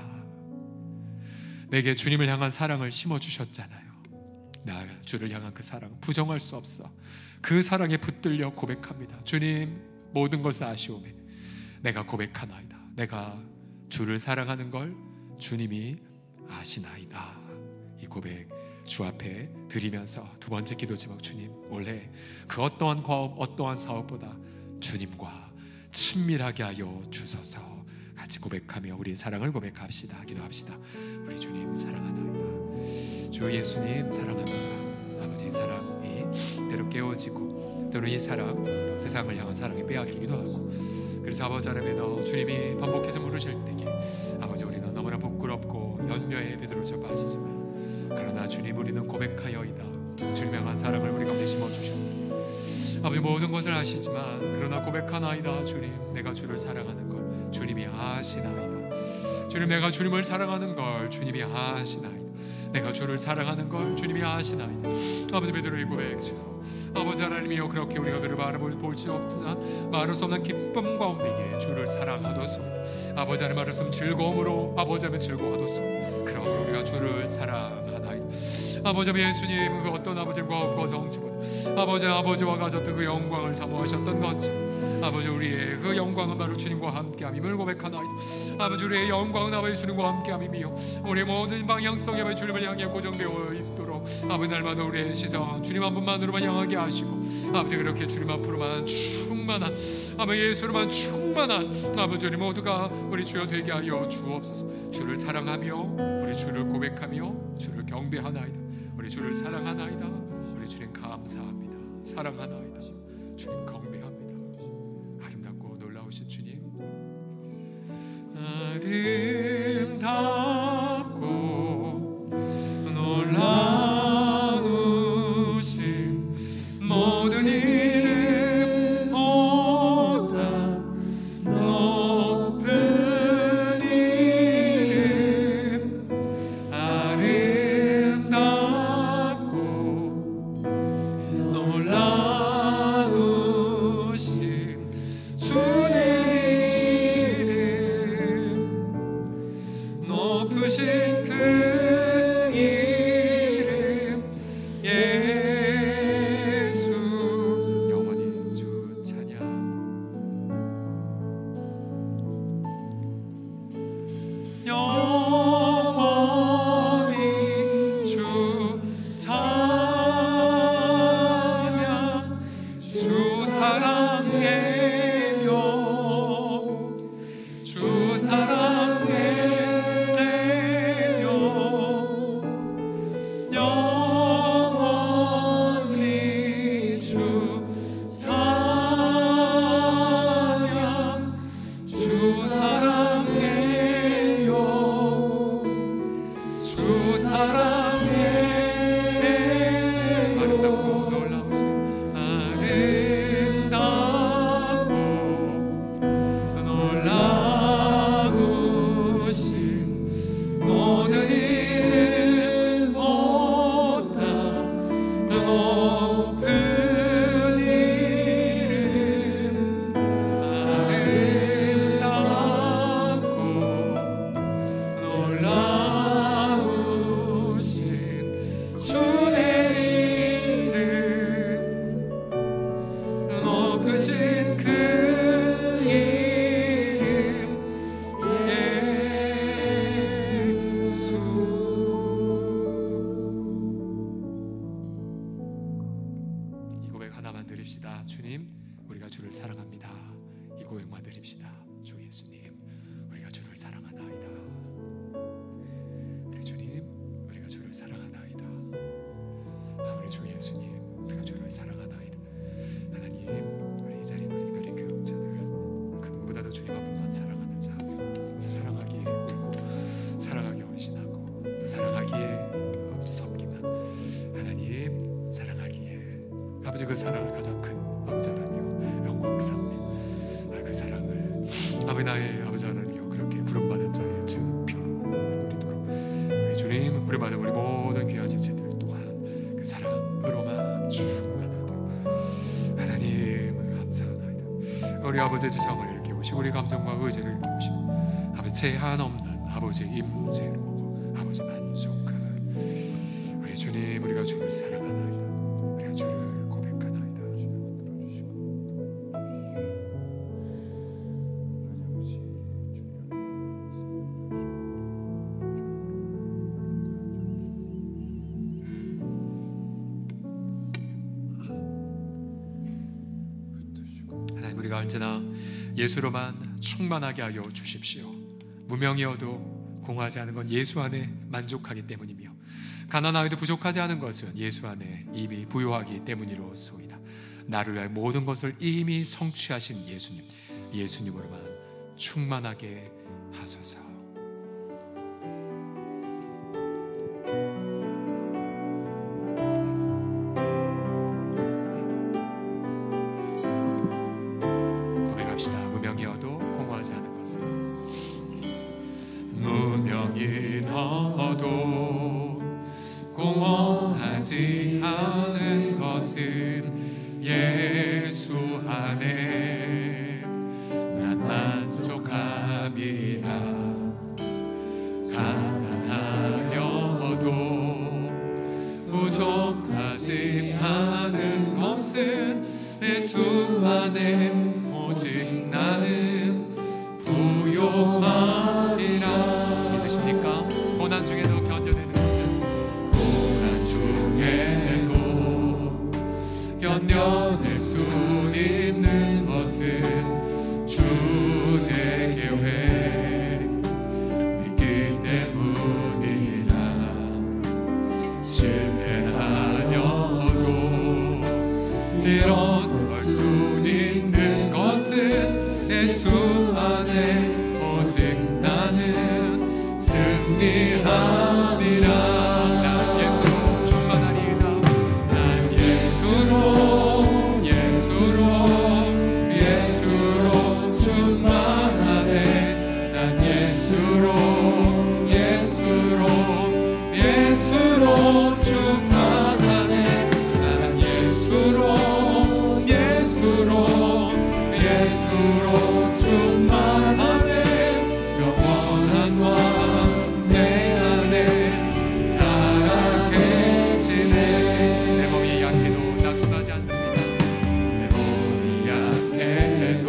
내게 주님을 향한 사랑을 심어주셨잖아요. 나 주를 향한 그 사랑 부정할 수 없어. 그 사랑에 붙들려 고백합니다. 주님, 모든 것을 아시오매 내가 고백하나이다. 내가 주를 사랑하는 걸 주님이 아시나이다. 이 고백 주 앞에 드리면서 두 번째 기도 제목, 주님, 올해 그 어떠한 과업, 어떠한 사업보다 주님과 친밀하게 하여 주소서. 같이 고백하며 우리의 사랑을 고백합시다. 기도합시다. 우리 주님 사랑하나이다. 주 예수님 사랑합니다. 아버지의 사랑이 때로 깨워지고 때로 이 사랑 또 세상을 향한 사랑이 빼앗기기도 하고, 그래서 아버지 하나님의 주님이 반복해서 물으실 때에 아버지 우리는 너무나 부끄럽고 연묘에 베드로쳐 빠지지만, 그러나 주님 우리는 고백하여이다. 주님 향한 사랑을 우리 가운데 심어주셨습니다. 아버지 모든 것을 아시지만 그러나 고백하나이다. 주님, 내가 주를 사랑하는 걸 주님이 아시나이다. 주님, 내가 주님을 사랑하는 걸 주님이 아시나이다. 내가 주를 사랑하는 걸 주님이 아시나이다. 아버지 베드로의 고백처럼 아버지 하나님이여, 그렇게 우리가 그를 바라볼 수 없지만 말할 수 없는 기쁨 가운데에 주를 사랑하도소. 아버지 하나님 말할 수 없는 즐거움으로 아버지 하나님 즐거워하도소. 그러므로 우리가 주를 사랑하나이다. 아버지 예수님, 그 어떤 아버지과 거성주보다 아버지 아버지와 가졌던 그 영광을 사모하셨던 것처럼 아버지 우리의 그 영광은 바로 주님과 함께함임을 고백하나이다. 아버지 우리의 영광은 아버지 주님과 함께함이며, 우리의 모든 방향성이 아버지 주님을 향해 고정되어 있도록 아버지 날마다 우리의 시선 주님 한 분만으로만 향하게 하시고, 아버지 그렇게 주님 앞으로만 충만한 아버지 예수로만 충만한 아버지 우리 모두가 우리 주여 되게 하여 주옵소서. 주를 사랑하며 우리 주를 고백하며 주를 경배하나이다. 우리 주를 사랑하나이다. 우리 주님 감사합니다. 사랑하나이다. 주님 경배합니다. 아름답고 놀라우신 주님, 아름답고 놀라우신 모든 이름보다 높은 이름, 아름답고 놀라우신 주의 이름, 주 사랑해. 아름답고 놀라우신 아름답고 놀라우신 모든 이름보다 높은 이름 아름답고 놀라우신 주의 이름 높으신 그 이름 예수. 이 고백 하나만 드립시다. 주님, 우리가 주를 사랑합니다. 이 고백만 드립시다. 주 예수님, 우리가 주를 사랑하나이다. 우리 주님, 우리가 주를 사랑하나이다. 아, 우리 주 예수님, 우리가 주를 사랑하나이다. 하나님, 우리 이 자리에 우리 우리 교육자들 그 누구보다도 주님 한 분만 사랑하는 자, 사랑하기에 울고 사랑하기에 헌신하고 사랑하기에 아버지 섬기는 하나님, 사랑하기에 아버지 그 사랑을 가장 큰 아버지 하나님이요 영광으로 삼는 아, 그 사랑을 아버지 나의 아버지 하나님이요 그렇게 부름받은 자의 증표로 누리도록 우리 주님 우리 받은 우리 모든 귀한 지체들 또한 그 사랑으로만 충만하도록 하나님 감사하나이다. 우리 아버지의 지성을 이렇게 오시고 우리 감성과 의지를 이렇게 오시고 아버지 제한 없는 아버지의 임재로 아버지 만족한 우리 주님, 우리가 주를 사랑하나이다. 우리가 주를 고백하나이다. 하나님, 우리가 언제나 예수로만 충만하게 하여 주십시오. 무명이어도 공하지 않은 건 예수 안에 만족하기 때문이며 가난하여도 부족하지 않은 것은 예수 안에 이미 부요하기 때문이로소이다. 나를 위하여 모든 것을 이미 성취하신 예수님, 예수님으로만 충만하게 하소서. 고백합시다. 무명이어도 공허하지 않은 것은 무명이어도 공허하지 않은 것은 예수 안에 난 만족함이라. 가난하여도 부족하지 않은 것은 예수 안에 오직 나는 부요하리라. 믿으십니까? 고난 중에도 견뎌내는 것은 고난 중에도 견뎌낼 수 있는 것은 주의 계획 믿기 때문이라. 실패하여도 일어설 수 있는 것은 예수 안에 오직 나는 승리함이라. 난 예수로 충만하리이다. 난 예수로 예수로 예수로 충만하네. 난 예수로 예수로 예수로 충만하네. 난 예수로 예수로 예수로 충만하네. 영원한 왕 내 안에 살아계시네. 내 몸이 약해도 낙심하지 않습니다. 내 몸이 약해도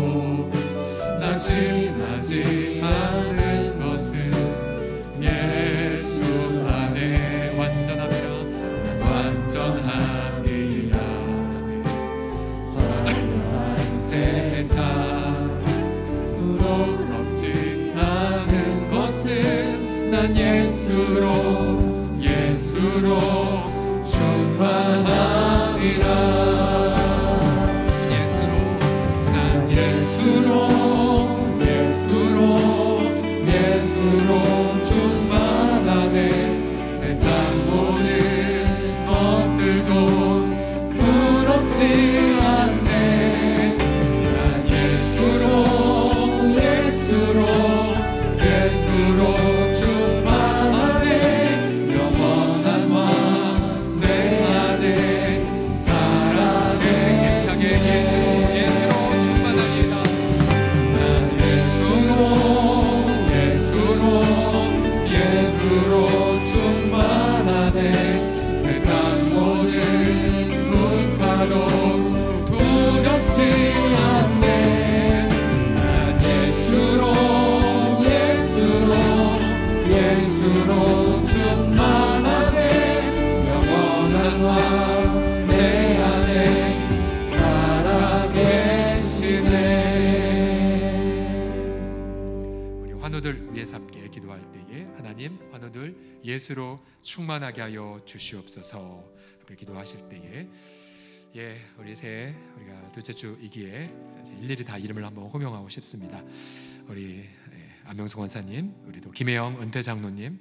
낙심하지 않은 것은 예수 안에 완전함이라. 난 완전함이라. 화려한 세상 부럽지 않은 것은 난 예수로 예수로 충만하리라. 예수로 난 예수로 예수로 예수로 충만하네. 예수로 충만하게 영원한 왕 내 안에 살아계시네. 우리 환우들 위해서 함께 기도할 때에 하나님 환우들 예수로 충만하게 하여 주시옵소서. 함께 기도하실 때에 예 우리 새해 우리가 둘째 주이기에 일일이 다 이름을 한번 호명하고 싶습니다. 우리 안명수 권사님, 우리 또 김혜영 은퇴 장로님,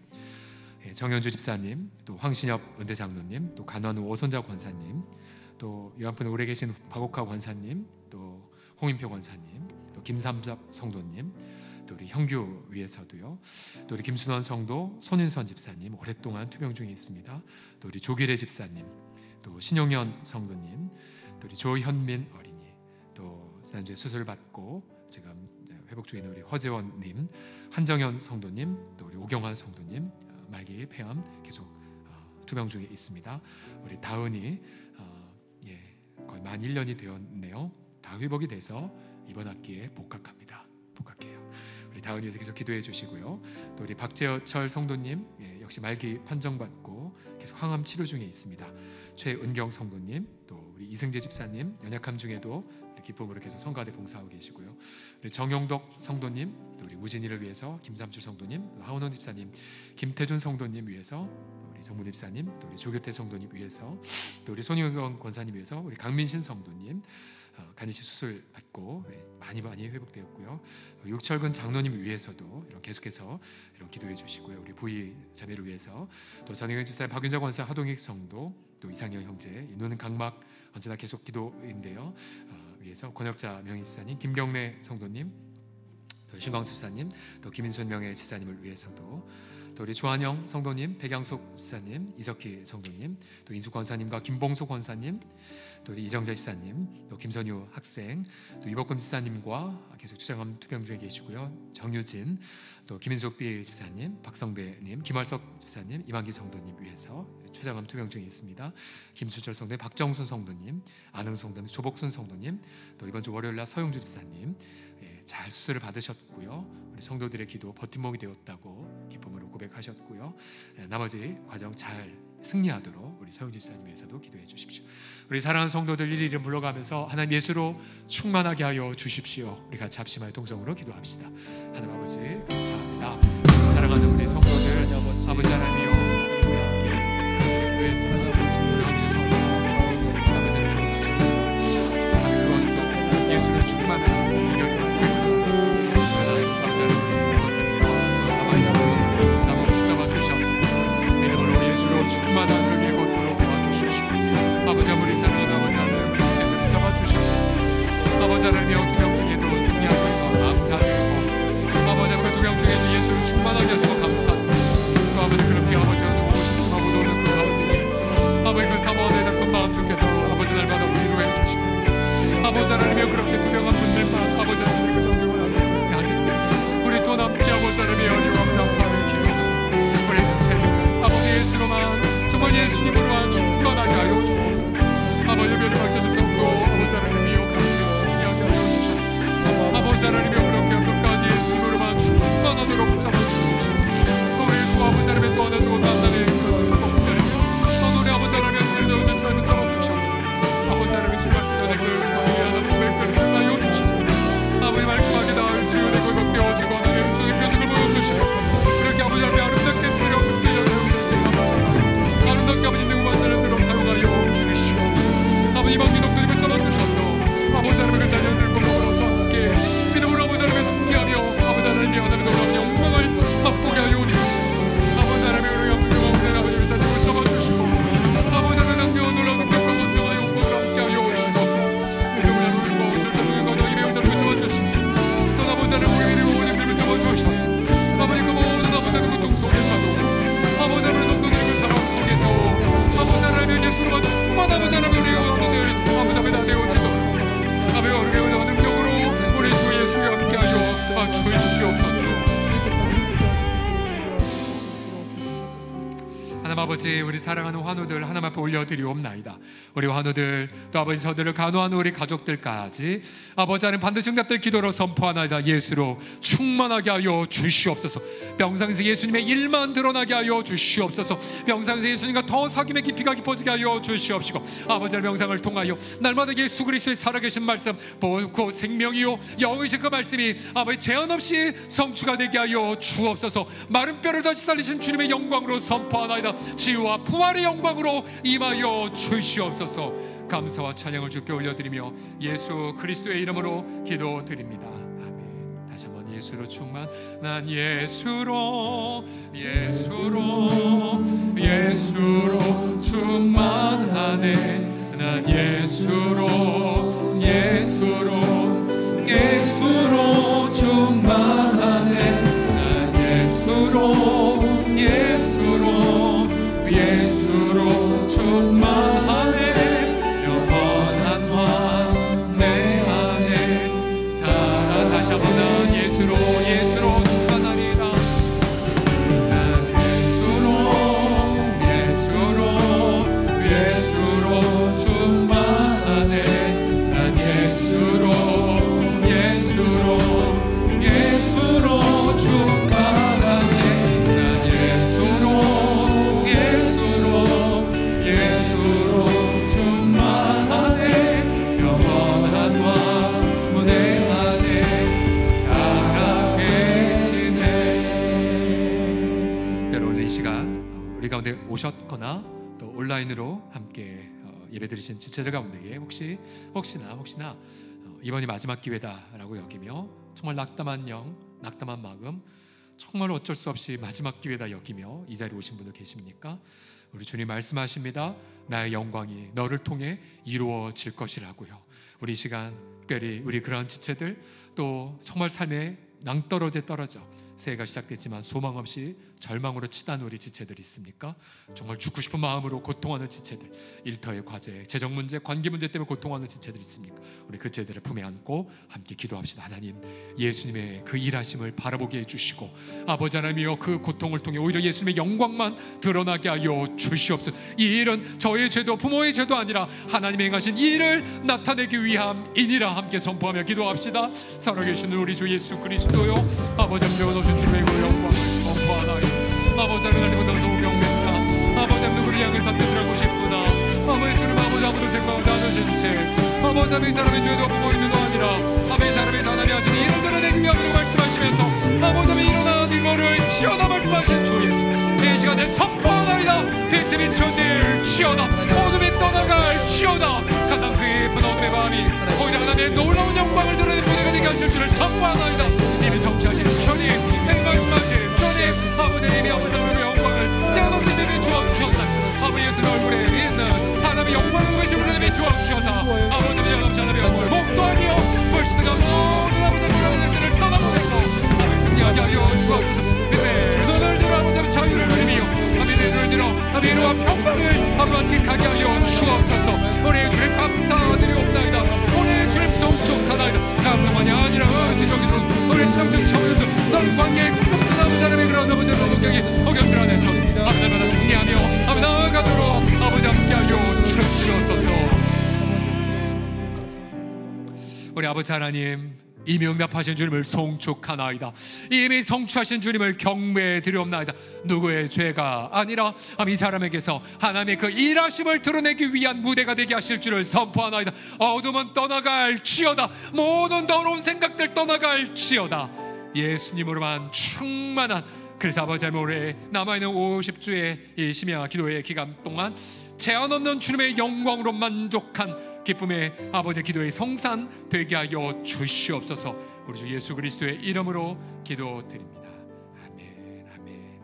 정현주 집사님, 또 황신엽 은퇴 장로님, 또 간원우 오손자 권사님, 또 요한푼 오래 계신 박옥하 권사님, 또 홍인표 권사님, 또 김삼섭 성도님, 또 우리 형규 위에서도요, 또 우리 김순원 성도, 손인선 집사님 오랫동안 투병 중에 있습니다. 또 우리 조기래 집사님, 또 신용현 성도님, 또 우리 조현민 어린이, 또 지난주에 수술 받고 지금 회복 중에 있는 우리 허재원님, 한정현 성도님, 또 우리 오경환 성도님 말기 폐암 계속 어, 투병 중에 있습니다. 우리 다은이 어, 예, 거의 만 일 년이 되었네요. 다 회복이 돼서 이번 학기에 복학합니다. 복학해요. 우리 다은이 위해서 계속 기도해 주시고요. 또 우리 박재철 성도님 예, 역시 말기 판정받고 계속 항암 치료 중에 있습니다. 최은경 성도님, 또 우리 이승재 집사님 연약함 중에도 기쁨으로 계속 성가대 봉사하고 계시고요. 우리 정용덕 성도님, 또 우리 우진이를 위해서 김삼주 성도님, 또 하은원 집사님, 김태준 성도님 위해서, 또 우리 정문 집사님, 또 우리 조교태 성도님 위해서, 또 우리 손유경 권사님 위해서, 우리 강민신 성도님 어, 간이시 수술 받고 네, 많이 많이 회복되었고요. 어, 육철근 장로님 위해서도 이런 계속해서 이런 기도해 주시고요. 우리 부위 자매를 위해서, 또 전혜경 집사, 박윤자 권사, 하동익 성도, 또 이상영 형제, 눈은 각막 언제나 계속 기도인데요. 어, 위해서 권혁자 명의지사님, 김경래 성도님, 또 신광수 집사님, 또 김인순 명예 지사님을 위해서도, 또 우리 주한영 성도님, 백양숙 집사님, 이석희 성도님, 또 인수 권사님과 김봉수 권사님, 또 우리 이정재 집사님, 또 김선유 학생, 또 이복금 집사님과 계속 추장암 투병 중에 계시고요. 정유진, 또 김인숙 비 집사님, 박성배님, 김활석 집사님, 이만기 성도님 위해서 추장암 투병 중에 있습니다. 김수철 성도님, 박정순 성도님, 안흥 성도님, 조복순 성도님, 또 이번 주 월요일날 서용주 집사님 예, 잘 수술을 받으셨고요. 우리 성도들의 기도 버팀목이 되었다고 기쁨으로 고백하셨고요. 예, 나머지 과정 잘 승리하도록 우리 서용주 집사님 위해서도 기도해 주십시오. 우리 사랑하는 성도들 일일이 이름 불러가면서 하나님 예수로 충만하게 하여 주십시오. 우리 같이 합심하여 동성으로 기도합시다. 하나님 아버지 감사합니다. 사랑하는 우리 성도들 아버지 하나님이여 우리 함께 기도해서 우리 함께 성도 아버지 하나님 예수를 충만한 충만한 은혜 걷도록 도와주십시오. 아버지 아무리 사랑하는 아버지 하나님 인생을 잡아주십시오. 아버지 하나님이여 두명 중에도 승리하셔서 감사드리고 아버지 하나님 두명 중에도 예수를 충만하게 하셔서 감사드리고 또 아버지 그렇게 아버지 하나님 오고 싶음하고 노는 그 가운데 아버지 그 사모하는 큰 마음 주께서 아버지 날마다 위로해 주시고 아버지 하나님이여 그렇게 투명한 분들만 아버지 하나님 그 정령을 하게 우리 또 남게 아버지 하나님이여 아버지 아빠를 기도하고 우리 아버지 예수로만 정말 예수님으로만 충만하게 하여 주옵소서. 아버지 별을 맞춰주셨고 아버지 하나님이여 승리하게 하여 주옵소서. 아버지 하나님이여 그렇게 끝까지 예수님으로만 충만하도록 잡아주옵소서. 우리 주 아버지 하나님의 또 하나 주고 또 하나님의 또 우리 아버지 하나님의 눈을 저는 삶을 잡아주옵소서. 아버지 하나님의 신발기 전에 그 하나님의 고백들을 하여 주시고 아버지 말끔하게 다 지원의 고백되어지고 하나님의 음성의 표적을 보여주시고 그렇게 아버지 하나님의 아름답게 드려고 아름답게 아버지 내 우만자를 들어 사용하여 주시오. 아버지 이방 민족들을 잡아주셔서 아버지 하나님의 자녀들과 더불어서 함께 믿음으로 아버지 하나님의 승리하며 아버지 하나님의 하나님의 놀라운 영광을 맛보게 하여 주시오. 아버지 하나님의 영광을 우리 아버지의 자녀를 잡아주시고 아버지 하나님의 놀라운 능력과 권능과 영광을 함께 하여 주시옵소서. 믿음으로 누리고 오실 때 누리고 너희 배우자를 잡아주시오. 또 아버지 하나님의 우리 오직들을 잡아주셔서 아버지 그 모든 아버지 하나님의 고통 속에서도 아버지 하나님의 성도들의 그 사랑 속에서 아버지 하나님의 예수로만 충만한 아버지 하나님의 우리 영혼들 아버지 하나님의 다 되어지도록 아버지 우리의 은혜와 능력으로 우리 주 예수와 함께하여 주시옵소서. 하나님 아버지, 우리 사랑하는 환우들 하나님 앞에 올려드리옵나이다. 우리 환우들 또 아버지 저들을 간호하는 우리 가족들까지 아버지 하나님 반드시 응답될 기도로 선포하나이다. 예수로 충만하게 하여 주시옵소서. 명상에서 예수님의 일만 드러나게 하여 주시옵소서. 명상에서 예수님과 더 사귐의 깊이가 깊어지게 하여 주시옵시고, 아버지의 명상을 통하여 날마다 예수 그리스도의 살아계신 말씀, 곧 생명이요 영이신 그 말씀이 아버지 제한 없이 성취가 되게 하여 주옵소서. 마른 뼈를 다시 살리신 주님의 영광으로 선포하나이다. 치유와 부활의 영광으로 임하여 주시옵소서. 감사와 찬양을 주께 올려드리며 예수 그리스도의 이름으로 기도드립니다. 아멘. 다시 한번 예수로 충만. 난 예수로 예수로 예수로 충만하네. 난 예수로 예수로 예수로 충만하네. 난 예수로 예수로 예수로 충만하네. 영원한 왕 내 안에 살아. 다시 한번 난 예수로 예수로 충만하리라. 난 예수로 예수로 예수로 충만하네. 난 예수로 예수로 예수로 충만하네. 난 예수로 예수로 예수로 충만하네. 영원한 왕 내 안에 살아계시네. 여러분, 이 시간 우리 가운데 오셨거나 또 온라인으로 함께 어, 예배드리신 지체들 가운데에 혹시 혹시나 혹시나 어, 이번이 마지막 기회다라고 여기며 정말 낙담한 영, 낙담한 마음, 정말 어쩔 수 없이 마지막 기회다 여기며 이 자리에 오신 분들 계십니까? 우리 주님 말씀하십니다. 나의 영광이 너를 통해 이루어질 것이라고요. 우리 이 시간 특별히 우리 그러한 지체들, 또 정말 삶에 낭떠러지에 떨어져 새해가 시작됐지만 소망 없이 절망으로 치닫는 우리 지체들 있습니까? 정말 죽고 싶은 마음으로 고통하는 지체들, 일터의 과제, 재정 문제, 관계 문제 때문에 고통하는 지체들 있습니까? 우리 그 지체들을 품에 안고 함께 기도합시다. 하나님, 예수님의 그 일하심을 바라보게 해주시고 아버지 하나님이여 그 고통을 통해 오히려 예수님의 영광만 드러나게 하여 주시옵소서. 이 일은 저의 죄도 부모의 죄도 아니라 하나님의 행하신 이 일을 나타내기 위함이니라. 함께 선포하며 기도합시다. 살아계시는 우리 주 예수 그리스도요, 아버지 하나님 오신 주님의 영광을 선포하나이다. 아버지 하나님 못하면서 오경맹자 아버지 하나님 누구를 향해 삼뜻하고 싶구나. 아버지 주님, 아버지 아무도 생각하지 않으신 채 아버지 하나님 이 사람의 죄도 부모의 죄도 아니라 아버지 사람의 하나님이 하신 일을 드러내기 위함으로 말씀하시면서 아버지 하나님 일어나 너를 치어다 말씀하신 주 예수, 이 시간에 선포하나이다. 빛이 비춰질 치어다. 어둠이 떠나갈 치어다. 가장 깊은 어둠의 마음이 오히려 하나님의 놀라운 영광을 드러내는 무대가 되게 하실 줄을 선포하나이다. 이미 성취하신 주님, 행말씀하신 주님, 아버지 이미 아버지 하나님의 영광을 제한없이 내게 주어주셨다. 아버지 예수의 얼굴에 있는 하나님의 영광을 외주로 내게 주어주셔서 아버지 하나님의 하나님의 영광을 목도하며 벌시드가 모든 아버지 하나님들을 떠나보내고 아버지 승리하게 하여 주어주소서. 믿음의 눈을 들어 아버지 자유를 누리며 아버지 눈을 들어 아버지 위로와 평강을 아버지 만끽하게 하여 주옵소서. 우리 주님 감사드리옵나이다. 오늘 주님 성축하나이다. 감사만이 아니라 지적으로 우리 성적 차원에서 넌 관계의 궁극한 아버지 하나님의 그런 아버지 노동경이 허경들 안에서 아버지마다 승리하며 아버지 나아가도록 아버지 함께하여 주시옵소서. 우리 아버지 하나님, 이미 응답하신 주님을 송축하나이다. 이미 성취하신 주님을 경배해 드리옵나이다. 누구의 죄가 아니라 이 사람에게서 하나님의 그 일하심을 드러내기 위한 무대가 되게 하실 줄을 선포하나이다. 어둠은 떠나갈 치어다. 모든 더러운 생각들 떠나갈 치어다. 예수님으로만 충만한, 그래서 아버지 하나님 올해 남아있는 오십 주의 이 심야 기도의 기간 동안 제한 없는 주님의 영광으로 만족한 기쁨의 아버지 기도의 성산 되게 하여 주시옵소서. 우리 주 예수 그리스도의 이름으로 기도드립니다. 아멘, 아멘.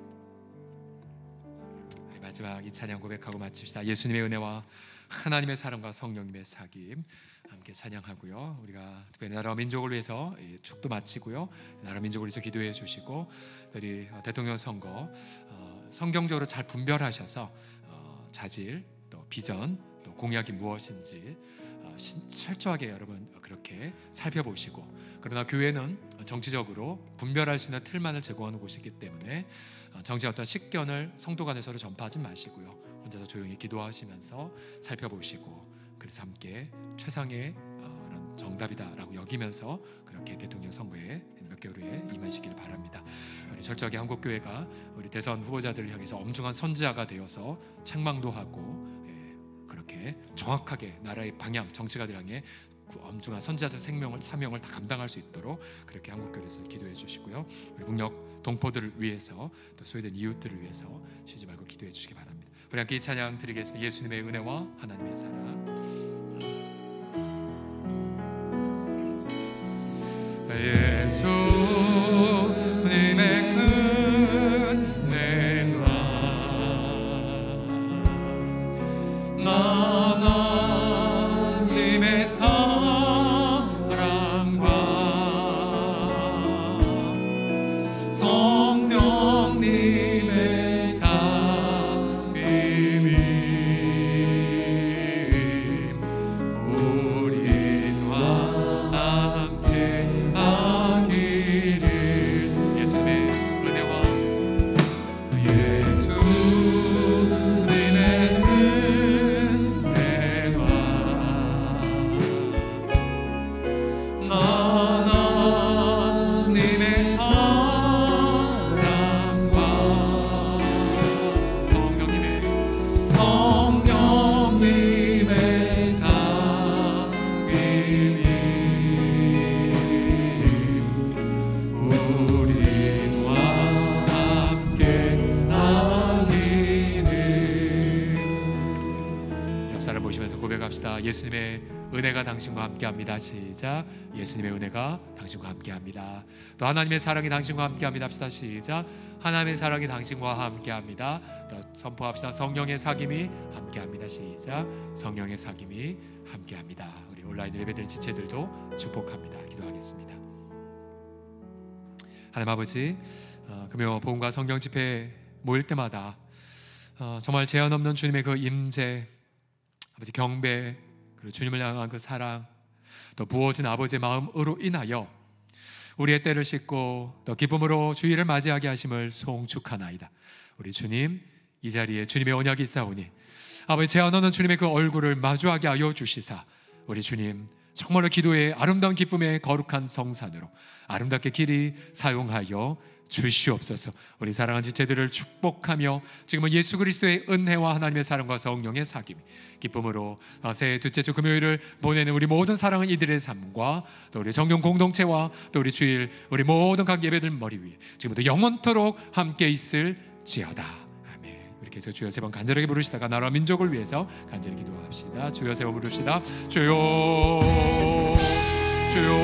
우리 마지막 이 찬양 고백하고 마칩시다. 예수님의 은혜와 하나님의 사랑과 성령님의 사귐 함께 찬양하고요. 우리가 특별히 나라와 민족을 위해서 축도 마치고요. 나라 민족을 위해서 기도해 주시고, 우리 대통령 선거 성경적으로 잘 분별하셔서 자질, 또 비전, 또 공약이 무엇인지 철저하게 여러분 그렇게 살펴보시고, 그러나 교회는 정치적으로 분별할 수 있는 틀만을 제공하는 곳이기 때문에 정치의 어떤 식견을 성도 간에 서로 전파하지 마시고요, 혼자서 조용히 기도하시면서 살펴보시고, 그래서 함께 최상의 그런 정답이다라고 여기면서 그렇게 대통령 선거에 몇 개월 후에 임하시기를 바랍니다. 우리 철저하게 한국교회가 우리 대선 후보자들을 향해서 엄중한 선지자가 되어서 책망도 하고, 그렇게 정확하게 나라의 방향, 정치가들 향해 그 엄중한 선지자들 생명을 사명을 다 감당할 수 있도록 그렇게 한국교회에서 기도해 주시고요, 우리 북녘 동포들을 위해서, 또 소외된 이웃들을 위해서 쉬지 말고 기도해 주시기 바랍니다. 우리 함께 이 찬양 드리겠습니다. 예수님의 은혜와 하나님의 사랑. 예수님의 은혜와 하나님의 사랑과 성령님의 삽입임 우리와 함께 하기를. 예수님의 은혜와 예수님의 하나님의 사랑과 성령님의 성령님의 삽입임 우리와 함께 하기를. 옆 사람 보시면서 고백합시다. 예수님의 은혜가 당신과 함께합니다. 시작. 예수님의 은혜가 당신과 함께합니다. 또 하나님의 사랑이 당신과 함께합니다. 합시다. 시작. 하나님의 사랑이 당신과 함께합니다. 또 선포합시다. 성령의 사귐이 함께합니다. 시작. 성령의 사귐이 함께합니다. 우리 온라인 예배들 지체들도 축복합니다. 기도하겠습니다. 하나님 아버지, 어, 금요 복음과 성경 집회 모일 때마다 어, 정말 제한 없는 주님의 그 임재, 아버지 경배, 그리고 주님을 향한 그 사랑, 또 부어진 아버지의 마음으로 인하여 우리의 때를 씻고 또 기쁨으로 주일을 맞이하게 하심을 송축하나이다. 우리 주님, 이 자리에 주님의 언약이 있사오니 아버지 제한 없는 주님의 그 얼굴을 마주하게 하여 주시사, 우리 주님 정말로 기도의 아름다운 기쁨의 거룩한 성산으로 아름답게 길이 사용하여 주시옵소서. 우리 사랑하는 지체들을 축복하며 지금은 예수 그리스도의 은혜와 하나님의 사랑과 성령의 사귐, 기쁨으로 새해 둘째 주 금요일을 보내는 우리 모든 사랑하는 이들의 삶과 또 우리 정령 공동체와 또 우리 주일 우리 모든 각 예배들 머리 위에 지금부터 영원토록 함께 있을지어다. 아멘. 이렇게 해서 주여 세 번 간절하게 부르시다가 나라와 민족을 위해서 간절히 기도합시다. 주여 세 번 부릅시다. 주여, 주여.